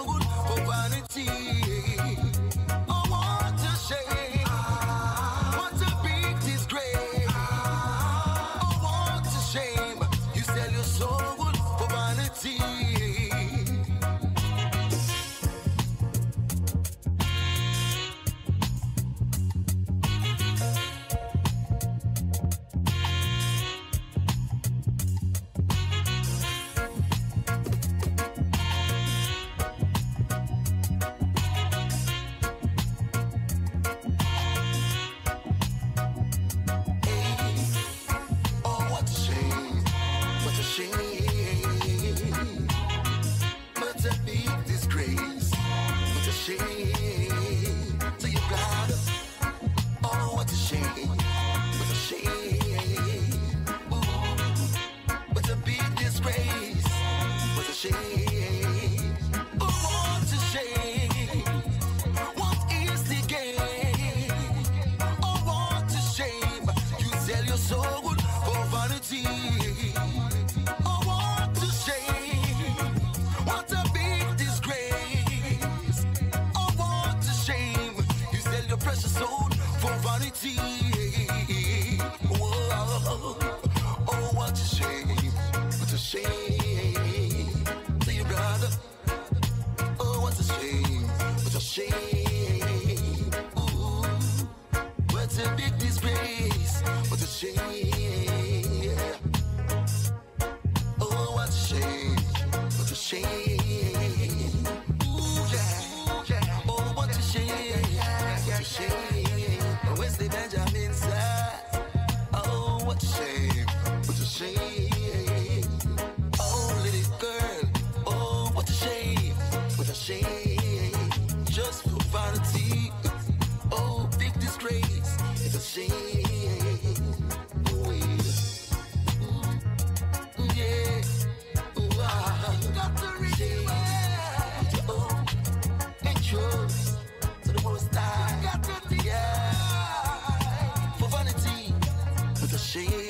soul for vanity. Oh, what a shame. What a big disgrace. Oh, what a shame. You sell your precious soul for vanity. Whoa. Oh, what a shame. What a shame. To you, brother. Oh, what a shame. What a shame. Ooh. What a big disgrace. What a shame. Oh, what a shame. What a shame. Ooh, yeah. Oh, what a shame. What a shame. Wesley Benjamin said, oh, what a shame. What a shame. Oh, little girl. Oh, what a shame. What a shame. Just for vanity. Oh, big disgrace. It's a shame. Oh, yeah. Oh, ah. You got to reach it. Oh, and trust to the most high. You got to, yeah. For vanity. With a shame.